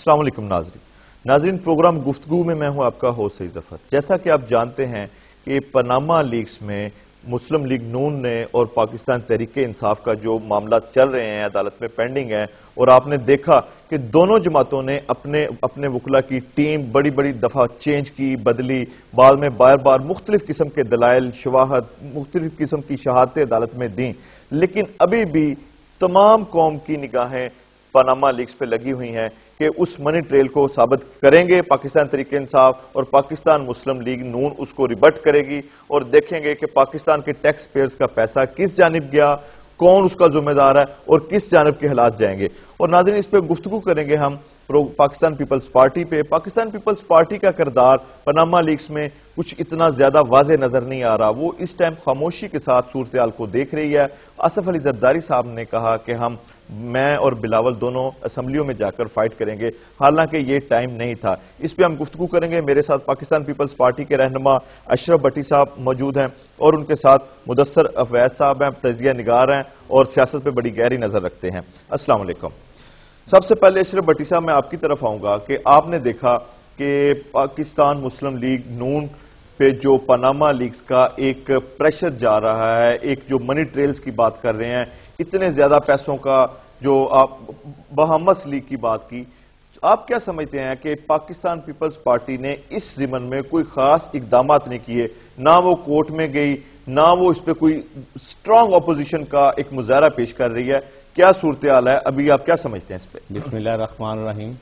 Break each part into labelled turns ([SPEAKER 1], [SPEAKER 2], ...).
[SPEAKER 1] السلام علیکم ناظرین پروگرام گفتگو میں ہوں آپ کا ہوسٹ سعید ظفر۔ جیسا کہ آپ جانتے ہیں کہ پاناما لیکس میں مسلم لیگ نون نے اور پاکستان تحریک انصاف کا جو معاملات چل رہے ہیں عدالت میں پینڈنگ ہیں، اور آپ نے دیکھا کہ دونوں جماعتوں نے اپنے وکلا کی ٹیم بڑی دفعہ چینج کی، بدلی، بعد میں بار مختلف قسم کے دلائل، شواہد، مختلف قسم کی شہادتیں عدالت میں دیں، لیکن ابھی بھی تمام قوم کی نگاہیں پاناما لیکس پہ لگی ہوئی ہیں کہ اس منی ٹریل کو ثابت کریں گے پاکستان تحریک انصاف اور پاکستان مسلم لیگ نون اس کو ریبٹ کرے گی، اور دیکھیں گے کہ پاکستان کے ٹیکس پیئرز کا پیسہ کس جانب گیا، کون اس کا ذمہ دار ہے اور کس جانب کے حالات جائیں گے۔ اور ناظرین اس پہ گفتگو کریں گے ہم پاکستان پیپلز پارٹی پہ۔ پاکستان پیپلز پارٹی کا کردار پاناما لیکس میں کچھ اتنا زیادہ واضح نظر نہیں آ رہا، وہ اس ٹائم خاموشی کے ساتھ صورتحال کو دیکھ رہی ہے۔ آصف علی زرداری صاحب نے کہا کہ میں اور بلاول دونوں اسمبلیوں میں جا کر فائٹ کریں گے، حالانکہ یہ ٹائم نہیں تھا۔ اس پہ ہم گفتگو کریں گے۔ میرے ساتھ پاکستان پیپلز پارٹی کے رہنما اشرف بٹی صاحب موجود ہیں اور ان کے ساتھ مدثر اویس صاحب ہیں، تجزیہ نگار ہیں اور سیاست پہ بڑی گہری نظر رکھتے ہیں۔ السلام علیکم۔ سب سے پہلے اشرف بٹی صاحب میں آپ کی طرف آؤں گا کہ آپ نے دیکھا کہ پاکستان مسلم لیگ نون پہ جو پاناما لیکس کا ایک پریشر جا رہا ہے، ایک جو منی ٹریلز کی بات کر رہے ہیں، اتنے زیادہ پیسوں کا جو آپ بہامس لیگ کی بات کی، آپ کیا سمجھتے ہیں کہ پاکستان پیپلز پارٹی نے اس ضمن میں کوئی خاص اقدامات نہیں کیے؟ نہ وہ کورٹ میں گئی، نہ وہ اس پہ کوئی سٹرونگ اپوزیشن کا ایک مظاہرہ پیش کر رہی ہے، کیا صورتحال ہے ابھی، آپ کیا سمجھتے ہیں اس پہ؟
[SPEAKER 2] بسم اللہ الرحمن الرحیم۔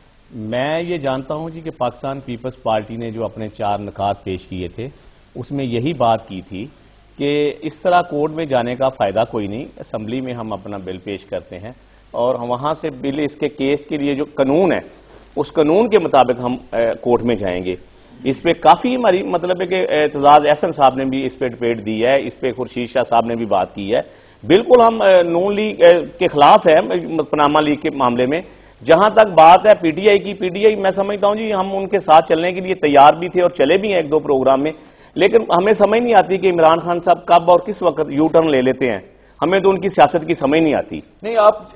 [SPEAKER 2] میں یہ جانتا ہوں کہ پاکستان پیپلز پارٹی نے جو اپنے 4 نکات پیش کیے تھے اس میں یہی بات کی تھی کہ اس طرح کورٹ میں جانے کا فائدہ کوئی نہیں، اسمبلی میں ہم اپنا بل پیش کرتے ہیں اور وہاں سے بل اس کے کیس کے لیے جو قانون ہے اس قانون کے مطابق ہم کورٹ میں جائیں گے۔ اس پہ کافی ہماری مطلب ہے کہ اعتزاز احسن صاحب نے بھی اس پہ ڈبیٹ دی ہے، اس پہ خورشید شاہ صاحب نے بھی بات کی ہے۔ بالکل ہم نون لیگ کے خلاف ہے پاناما لیگ کے معاملے میں۔ جہاں تک بات ہے پی ٹی آئی کی، پی ٹی آئی میں سمجھتا ہوں ہم ان کے ساتھ چلنے کے لیے تیار بھی تھے اور چلے بھی ہیں 1-2 پروگرام میں، لیکن ہمیں سمجھ نہیں آتی کہ عمران خان صاحب کب اور کس وقت یو ٹرن لے لیتے ہیں، ہمیں تو ان کی سیاست کی سمجھ نہیں آتی۔
[SPEAKER 1] نہیں،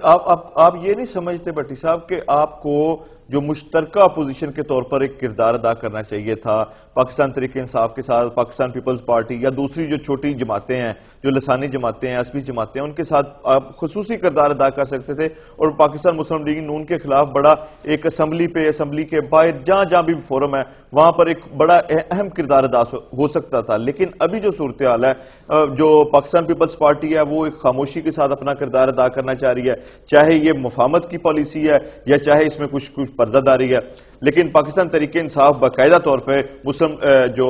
[SPEAKER 1] آپ یہ نہیں سمجھتے بٹی صاحب کہ آپ کو جو مشترکہ اپوزیشن کے طور پر ایک کردار ادا کرنا چاہیے تھا پاکستان تحریک انصاف کے ساتھ، پاکستان پیپلز پارٹی یا دوسری جو چھوٹی جماعتیں ہیں، جو لسانی جماعتیں ہیں، عصبی جماعتیں ہیں، ان کے ساتھ آپ خصوصی کردار ادا کر سکتے تھے اور پاکستان مسلم لیگ نون کے خلاف بڑا ایک اسمبلی کے باہر جہاں بھی فورم ہے وہاں پر ایک بڑا اہم کردار ادا ہو سکتا تھا۔ لیکن ابھی جو صورتحال ہے، جو پاکستان پیپلز پارٹی ہے وہ ایک خاموشی کے ساتھ اپنا کردار ادا کرنا چاہ رہی ہے، چاہے یہ مفاہمت کی پالیسی ہے یا چاہے اس میں کچھ پردہ داری ہے، لیکن پاکستان تحریک انصاف باقاعدہ طور پہ مسلم جو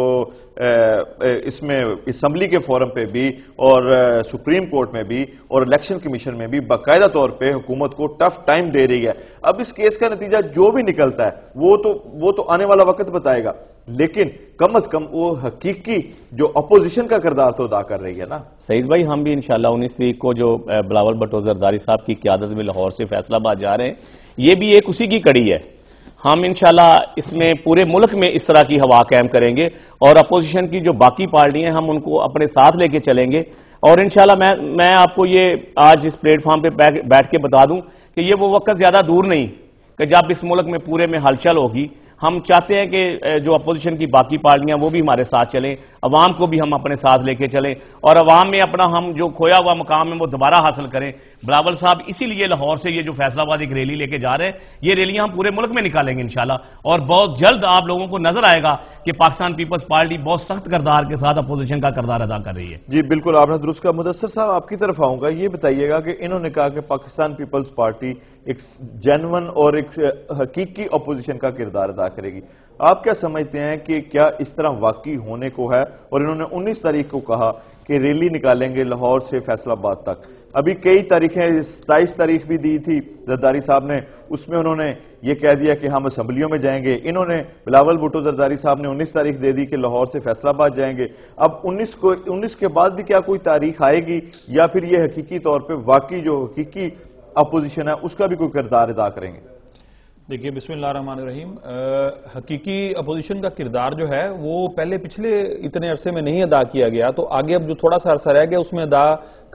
[SPEAKER 1] اس میں اسمبلی کے فورم پہ بھی اور سپریم کورٹ میں بھی اور الیکشن کمیشن میں بھی باقاعدہ طور پہ حکومت کو ٹف ٹائم دے رہی ہے۔ اب اس کیس کا نتیجہ جو بھی نکلتا ہے وہ تو آنے والا وقت بتائے گا، لیکن کم از کم وہ حقیقی جو اپوزیشن کا کردار تو ادا کر رہی ہے نا۔
[SPEAKER 2] سعید بھائی، ہم بھی انشاءاللہ 19 تاریخ کو جو بلاول بھٹو زرداری صاحب کی قیادت میں لاہور سے فیصل آباد جا رہے ہیں، یہ بھی ایک اسی کی کڑی ہے۔ ہم انشاءاللہ اس میں پورے ملک میں اس طرح کی ہوا قائم کریں گے اور اپوزیشن کی جو باقی پارٹیاں ہیں ہم ان کو اپنے ساتھ لے کے چلیں گے، اور انشاءاللہ میں آپ کو یہ آج اس پلیٹ فارم پہ بیٹھ کے بتا دوں کہ یہ وہ وقت زیادہ دور نہیں کہ جب اس ملک میں پورے میں ہلچل ہوگی۔ ہم چاہتے ہیں کہ جو اپوزیشن کی باقی پارٹیاں وہ بھی ہمارے ساتھ چلیں، عوام کو بھی ہم اپنے ساتھ لے کے چلیں اور عوام میں اپنا ہم جو کھویا ہوا مقام ہے وہ دوبارہ حاصل کریں۔ بلاول صاحب اسی لیے لاہور سے یہ جو فیصل آباد ایک ریلی لے کے جا رہے ہیں، یہ ریلیاں ہم پورے ملک میں نکالیں گے انشاءاللہ، اور بہت جلد آپ لوگوں کو نظر آئے گا کہ پاکستان پیپلز پارٹی بہت سخت کردار کے ساتھ اپوزیشن کا کردار ادا کر رہی ہے۔
[SPEAKER 1] جی بالکل، آپ نے درست کہا۔ مدثر صاحب آپ کی طرف آؤں گا، یہ بتائیے گا کہ انہوں نے کہا کہ پاکستان پیپلز پارٹی ایک جینون اور ایک حقیقی اپوزیشن کا کردار ادا کرے گی، آپ کیا سمجھتے ہیں کہ کیا اس طرح واقعی ہونے کو ہے؟ اور انہوں نے 19 تاریخ کو کہا کہ ریلی نکالیں گے لاہور سے فیصل آباد تک، ابھی کئی تاریخیں 27 تاریخ بھی دی تھی زرداری صاحب نے، اس میں انہوں نے یہ کہہ دیا کہ ہم اسمبلیوں میں جائیں گے، انہوں نے بلاول بھٹو زرداری صاحب نے 19 تاریخ دے دی کہ لاہور سے فیصل آباد جائیں گے۔ اب 19 کے بعد بھی کیا کوئی تاریخ آئے گی یا پھر یہ حقیقی طور پہ واقعی جو حقیقی اپوزیشن ہے اس کا بھی کوئی کردار ادا کریں گے؟
[SPEAKER 3] دیکھیے، بسم اللہ الرحمن الرحیم، حقیقی اپوزیشن کا کردار جو ہے وہ پچھلے اتنے عرصے میں نہیں ادا کیا گیا، تو آگے اب جو تھوڑا سا عرصہ رہ گیا اس میں ادا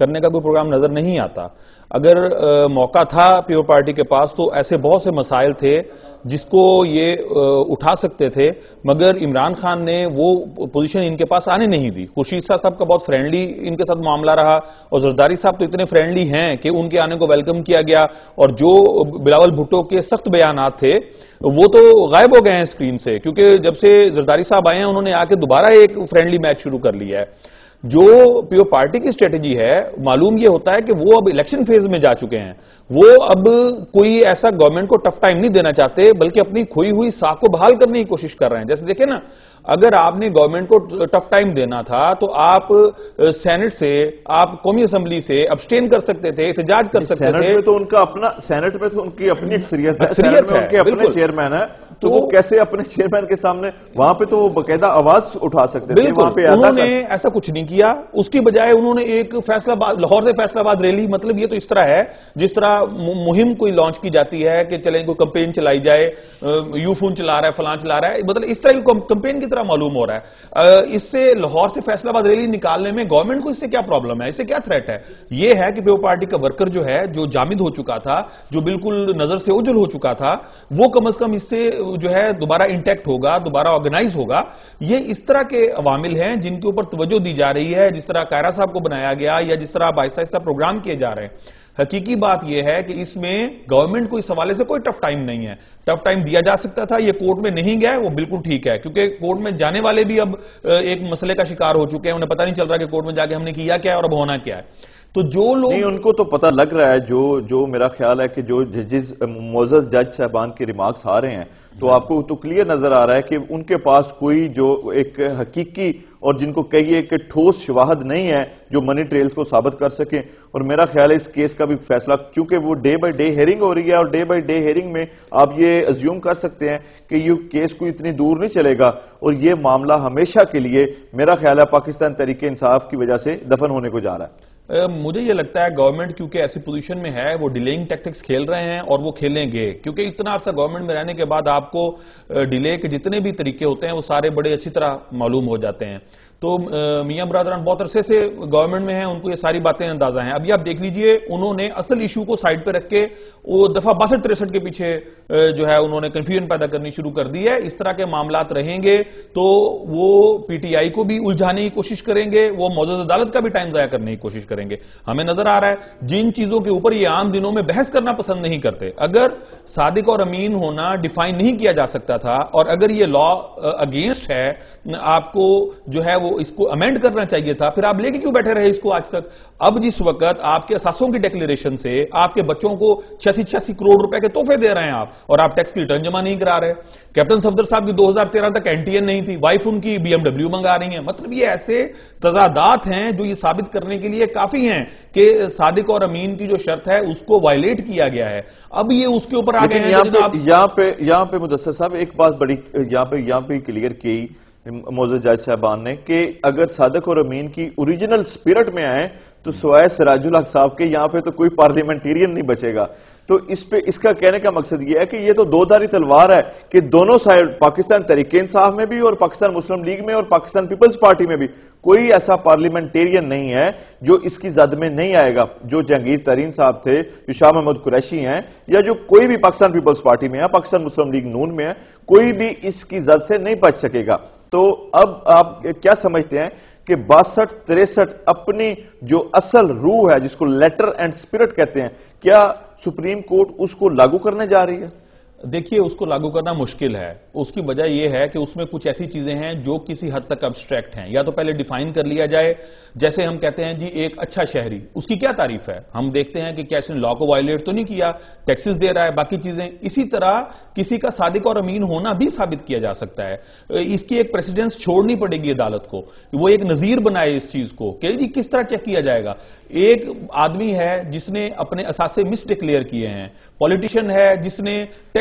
[SPEAKER 3] کرنے کا کوئی پروگرام نظر نہیں آتا. اگر موقع تھا پیپل پارٹی کے پاس تو ایسے بہت سے مسائل تھے جس کو یہ اٹھا سکتے تھے, مگر عمران خان نے وہ پوزیشن ان کے پاس آنے نہیں دی. خورشید شاہ صاحب کا بہت فرینڈلی ان کے ساتھ معاملہ رہا, اور زرداری صاحب تو اتنے فرینڈلی ہیں کہ ان کے آنے کو ویلکم کیا گیا, اور جو بلاول بھٹو کے سخت بیانات تھے وہ تو غائب ہو گئے ہیں اسکرین سے, کیونکہ جب سے زرداری صاحب آئے ہیں انہوں نے آ کے دوبارہ ایک فرینڈلی میچ شروع کر لیا ہے. جو پیپل پارٹی کی اسٹریٹجی ہے, معلوم یہ ہوتا ہے کہ وہ اب الیکشن فیز میں جا چکے ہیں. وہ اب کوئی ایسا گورنمنٹ کو ٹف ٹائم نہیں دینا چاہتے, بلکہ اپنی کھوئی ہوئی ساکھ کو بحال کرنے کی کوشش کر رہے ہیں. جیسے دیکھیں نا, اگر آپ نے گورنمنٹ کو ٹف ٹائم دینا تھا تو آپ سینٹ سے, آپ قومی اسمبلی سے ابسٹین کر سکتے تھے, احتجاج کر سکتے تھے.
[SPEAKER 1] سینٹ میں تو ان کا اپنا, سینٹ میں تو ان کی اپنی اکثریت ہے, سینٹ میں ان کے اپنے چیئرمین ہے, تو وہ کیسے اپنے چیئرمین کے سامنے, وہاں پہ تو وہ باقاعدہ آواز اٹھا سکتے تھے.
[SPEAKER 3] بالکل, انہوں نے ایسا کچھ نہیں کیا. اس کی بجائے انہوں نے ایک فیصلہ آباد, لاہور سے فیصلہ آباد ریلی, مطلب یہ تو اس طرح ہے جس طرح مہم کوئی لانچ کی جاتی ہے کہ چلیں کوئی کمپین چلائی جائے, یو فون چلا رہا ہے, فلان چلا رہا ہے, مطلب اس طرح کی کمپین کی طرح معلوم ہو رہا ہے. اس سے لاہور سے فیصلہ آباد ریلی نکالنے میں گورنمنٹ کو اس سے کیا پرابلم ہے, اس سے کیا تھریٹ ہے؟ یہ ہے کہ پیپل پارٹی کا ورکر جو ہے, جو جامد ہو چکا تھا, جو بالکل نظر سے اوجھل ہو چکا تھا, وہ کم از کم اس سے جو ہے دوبارہ انٹیکٹ ہوگا, دوبارہ آرگنائز ہوگا. یہ اس طرح کے عوامل ہیں جن کے اوپر توجہ دی جا رہی ہے, جس طرح قائرہ صاحب کو بنایا گیا یا جس طرح آہستہ آہستہ پروگرام کیے جا رہے ہیں. حقیقی بات یہ ہے کہ اس میں گورنمنٹ کو اس حوالے سے کوئی ٹف ٹائم نہیں ہے. ٹف ٹائم دیا جا سکتا تھا, یہ کورٹ میں نہیں گیا, وہ بالکل ٹھیک ہے, کیونکہ کورٹ میں جانے والے بھی اب ایک مسئلے کا شکار ہو چکے ہیں, انہیں پتہ نہیں چل رہا کہ کورٹ میں جا کے ہم نے کیا کیا ہے اور اب ہونا کیا ہے. تو جو لوگ
[SPEAKER 1] نہیں, ان کو تو پتہ لگ رہا ہے, جو میرا خیال ہے کہ جو ججز, معزز جج صاحبان کے ریمارکس آ رہے ہیں, تو آپ کو تو کلیئر نظر آ رہا ہے کہ ان کے پاس کوئی جو ایک حقیقی اور جن کو کہیے کہ ٹھوس شواہد نہیں ہے جو منی ٹریلز کو ثابت کر سکیں. اور میرا خیال ہے اس کیس کا بھی فیصلہ, چونکہ وہ ڈے بائی ڈے ہیئرنگ ہو رہی ہے, اور ڈے بائی ڈے ہیئرنگ میں آپ یہ ازیوم کر سکتے ہیں کہ یہ کیس کوئی اتنی دور نہیں چلے گا, اور یہ معاملہ ہمیشہ کے لیے میرا خیال ہے پاکستان تحریک انصاف کی وجہ سے دفن ہونے کو جا رہا ہے.
[SPEAKER 3] مجھے یہ لگتا ہے گورنمنٹ کیونکہ ایسی پوزیشن میں ہے, وہ ڈیلیئنگ ٹیکٹکس کھیل رہے ہیں, اور وہ کھیلیں گے, کیونکہ اتنا عرصہ گورنمنٹ میں رہنے کے بعد آپ کو ڈیلے کے جتنے بھی طریقے ہوتے ہیں وہ سارے بڑے اچھی طرح معلوم ہو جاتے ہیں. تو میاں برادران بہت عرصے سے گورنمنٹ میں ہیں, ان کو یہ ساری باتیں اندازہ ہیں. ابھی آپ دیکھ لیجئے, انہوں نے اصل ایشو کو سائیڈ پہ رکھ کے وہ دفعہ 62-63 کے پیچھے جو ہے انہوں نے کنفیوژن پیدا کرنی شروع کر دی ہے. اس طرح کے معاملات رہیں گے تو وہ پی ٹی آئی کو بھی الجھانے کی کوشش کریں گے, وہ معزز عدالت کا بھی ٹائم ضائع کرنے کی کوشش کریں گے. ہمیں نظر آ رہا ہے جن چیزوں کے اوپر یہ عام دنوں میں بحث کرنا پسند نہیں کرتے. اگر صادق اور امین ہونا ڈیفائن نہیں کیا جا سکتا تھا, اور اگر یہ لا اگینسٹ ہے, آپ کو جو ہے وہ اس کو امینڈ کرنا چاہیے تھا, پھر آپ لے کے کیوں بیٹھے رہے اس کو آج تک؟ اب جس وقت آپ کے اساسوں کی ڈیکلیریشن سے آپ کے بچوں کو 86 کروڑ روپے کے تحفے دے رہے ہیں آپ, اور آپ ٹیکس کی ریٹرن جمع نہیں کرا رہے. کیپٹن صفدر صاحب کی 2013 تک این ٹی این نہیں تھی, وائف ان کی BMW منگا رہی ہیں. مطلب یہ ایسے تضادات ہیں جو یہ ثابت کرنے کے لیے کافی ہیں کہ صادق اور امین کی جو شرط ہے اس کو وائلیٹ کیا گیا ہے. اب یہ اس کے اوپر آ گئے ہیں.
[SPEAKER 1] یہاں پہ مدثر صاحب ایک بات بڑی یہاں پہ کلیئر کی معزز جج صاحبان نے کہ اگر صادق اور امین کی اوریجنل سپیرٹ میں آئیں تو سوائے سراج الحق صاحب کے یہاں پہ تو کوئی پارلیمنٹیرین نہیں بچے گا. تو اس کا کہنے کا مقصد یہ ہے کہ یہ تو دو دھاری تلوار ہے کہ دونوں سائڈ, پاکستان تحریک انصاف میں بھی اور پاکستان مسلم لیگ میں اور پاکستان پیپلز پارٹی میں بھی, کوئی ایسا پارلیمنٹیرین نہیں ہے جو اس کی زد میں نہیں آئے گا. جو جہانگیر ترین صاحب تھے, جو شاہ محمود قریشی ہیں, یا جو کوئی بھی پاکستان پیپلز پارٹی میں ہے, پاکستان مسلم لیگ نون میں ہے, کوئی بھی اس کی زد سے نہیں بچ سکے گا. تو اب آپ کیا سمجھتے ہیں کہ 62-63 اپنی جو اصل روح ہے جس کو لیٹر اینڈ سپیرٹ کہتے ہیں, کیا سپریم کورٹ اس کو لاگو کرنے جا رہی ہے؟
[SPEAKER 3] دیکھیے, اس کو لاگو کرنا مشکل ہے. اس کی وجہ یہ ہے کہ اس میں کچھ ایسی چیزیں ہیں جو کسی حد تک ابسٹریکٹ ہیں. یا تو پہلے ڈیفائن کر لیا جائے, جیسے ہم کہتے ہیں جی ایک اچھا شہری, اس کی کیا تعریف ہے؟ ہم دیکھتے ہیں کہ کیا اس نے لا کو وائلیٹ تو نہیں کیا, ٹیکسز دے رہا ہے, باقی چیزیں. اسی طرح کسی کا صادق اور امین ہونا بھی ثابت کیا جا سکتا ہے. اس کی ایک پریسیڈنس چھوڑنی پڑے گی عدالت کو, وہ ایک نظیر بنائے اس چیز کو کہ جی کس طرح چیک کیا جائے گا. ایک آدمی ہے جس نے اپنے اثاثے مس ڈکلیئر کیے ہیں, پولیٹیشین ہے جس نے ٹیکس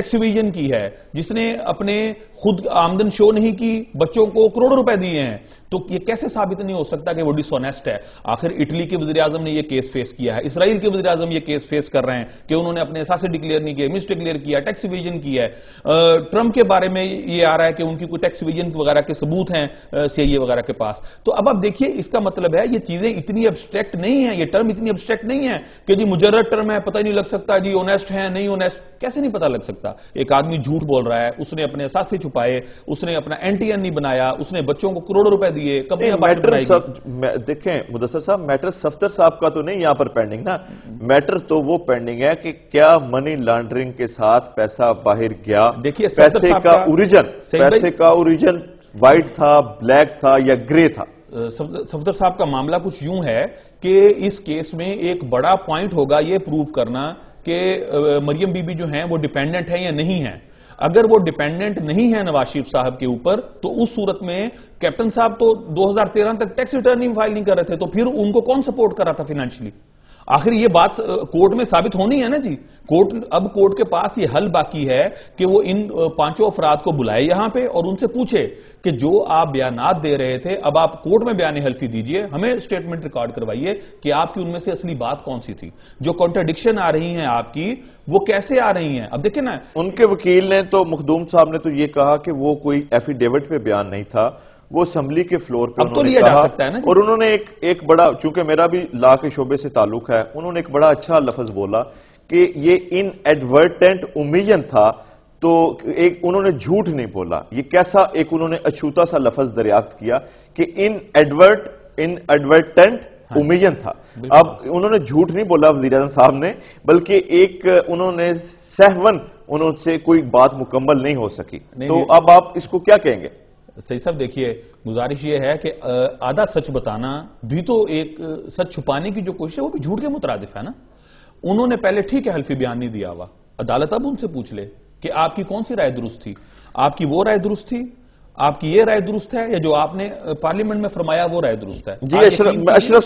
[SPEAKER 3] ٹیکس ایویژن کی ہے، جس نے اپنے خود آمدن شو نہیں کی، بچوں کو کروڑوں روپے دیے ہیں، تو یہ کیسے ثابت نہیں ہو سکتا کہ وہ ڈس آنیسٹ ہے؟ آخر اٹلی کے وزیر اعظم نے یہ کیس فیس کیا ہے، اسرائیل کے وزیر اعظم یہ کیس فیس کر رہے ہیں کہ انہوں نے اپنے اثاثے ڈکلیئر نہیں کیے، مس ڈکلیئر کیا، ٹیکس ایویژن کی ہے۔ ٹرمپ کے بارے میں یہ آ رہا ہے کہ ان کی کوئی ٹیکس ایویژن وغیرہ کے ثبوت ہیں سی آئی اے وغیرہ کے پاس۔ تو اب آپ دیکھیے، اس کا مطلب ہے یہ چیزیں اتنی ابسٹریکٹ نہیں ہیں، یہ ٹرم اتنی ابسٹریکٹ نہیں ہے کہ جی مجرد ٹرم ہے، پتہ ہی نہیں لگ سکتا جی اونیسٹ ہیں نہیں اونیسٹ، کیسے نہیں پتہ لگ سکتا؟ ایک آدمی جھوٹ بول رہا ہے، اس نے اپنے اثاثے چھپائے، اس نے اپنا این ٹی این نہیں بنایا، اس نے بچوں کو کروڑوں روپے دیے، کمپنیاں بنائے گی۔
[SPEAKER 1] دیکھیں مدثر صاحب، میٹر صفدر صاحب کا تو نہیں یہاں پر پینڈنگ نا، میٹر تو وہ پینڈنگ ہے کہ کیا منی لانڈرنگ کے ساتھ پیسہ باہر گیا، پیسے کا اوریجن وائٹ تھا، بلیک تھا یا گرے تھا؟
[SPEAKER 3] صفدر صاحب کا معاملہ کچھ یوں ہے کہ اس کیس میں ایک بڑا پوائنٹ ہوگا یہ پروو کرنا کہ مریم بی بی جو ہیں وہ ڈیپینڈنٹ ہیں یا نہیں ہیں۔ اگر وہ ڈیپینڈنٹ نہیں ہے نواز شریف صاحب کے اوپر، تو اس صورت میں کیپٹن صاحب تو 2013 تک ٹیکس ریٹرن فائل نہیں کر رہے تھے، تو پھر ان کو کون سپورٹ کر رہا تھا فائنینشلی؟ آخر یہ بات کورٹ میں ثابت ہونی ہے نا جی۔ اب کورٹ کے پاس یہ حل باقی ہے کہ وہ ان 5 افراد کو بلائے یہاں پہ اور ان سے پوچھے کہ جو آپ بیانات دے رہے تھے، اب آپ کورٹ میں بیان حلفی دیجئے، ہمیں سٹیٹمنٹ ریکارڈ کروائیے کہ آپ کی ان میں سے اصلی بات کون سی تھی، جو کنٹرڈکشن آ رہی ہیں آپ کی وہ کیسے آ رہی ہیں؟ اب دیکھیں نا،
[SPEAKER 1] ان کے وکیل نے تو، مخدوم صاحب نے تو یہ کہا کہ وہ کوئی ایفیڈیوٹ پہ بیان نہیں تھا، وہ اسمبلی کے فلور پہ
[SPEAKER 3] اب تو لیا جا سکتا ہے نا جی۔
[SPEAKER 1] اور انہوں نے ایک بڑا، چونکہ میرا بھی لا کے شعبے سے تعلق ہے، انہوں نے ایک بڑا اچھا لفظ بولا کہ یہ ان ایڈورٹنٹ اومیین تھا، تو انہوں نے جھوٹ نہیں بولا۔ یہ کیسا ایک انہوں نے اچھوتا سا لفظ دریافت کیا کہ ان ایڈورٹنٹ اومیین تھا۔ اب انہوں نے جھوٹ نہیں بولا وزیر اعظم صاحب نے، بلکہ ایک انہوں نے سہون انہوں سے کوئی بات مکمل نہیں ہو سکی۔ تو اب آپ اس کو کیا کہیں گے؟
[SPEAKER 3] صحیح صاحب، دیکھیے گزارش یہ ہے کہ آدھا سچ بتانا بھی تو ایک سچ چھپانے کی جو کوشش ہے وہ بھی جھوٹ کے مترادف ہے نا۔ انہوں نے پہلے ٹھیک ہے حلفی بیان نہیں دیا ہوا، عدالت اب ان سے پوچھ لے کہ آپ کی کون سی رائے درست تھی، آپ کی وہ رائے درست تھی، آپ کی یہ رائے درست ہے، یا جو آپ نے پارلیمنٹ میں فرمایا وہ رائے درست ہے؟
[SPEAKER 1] جی اشرف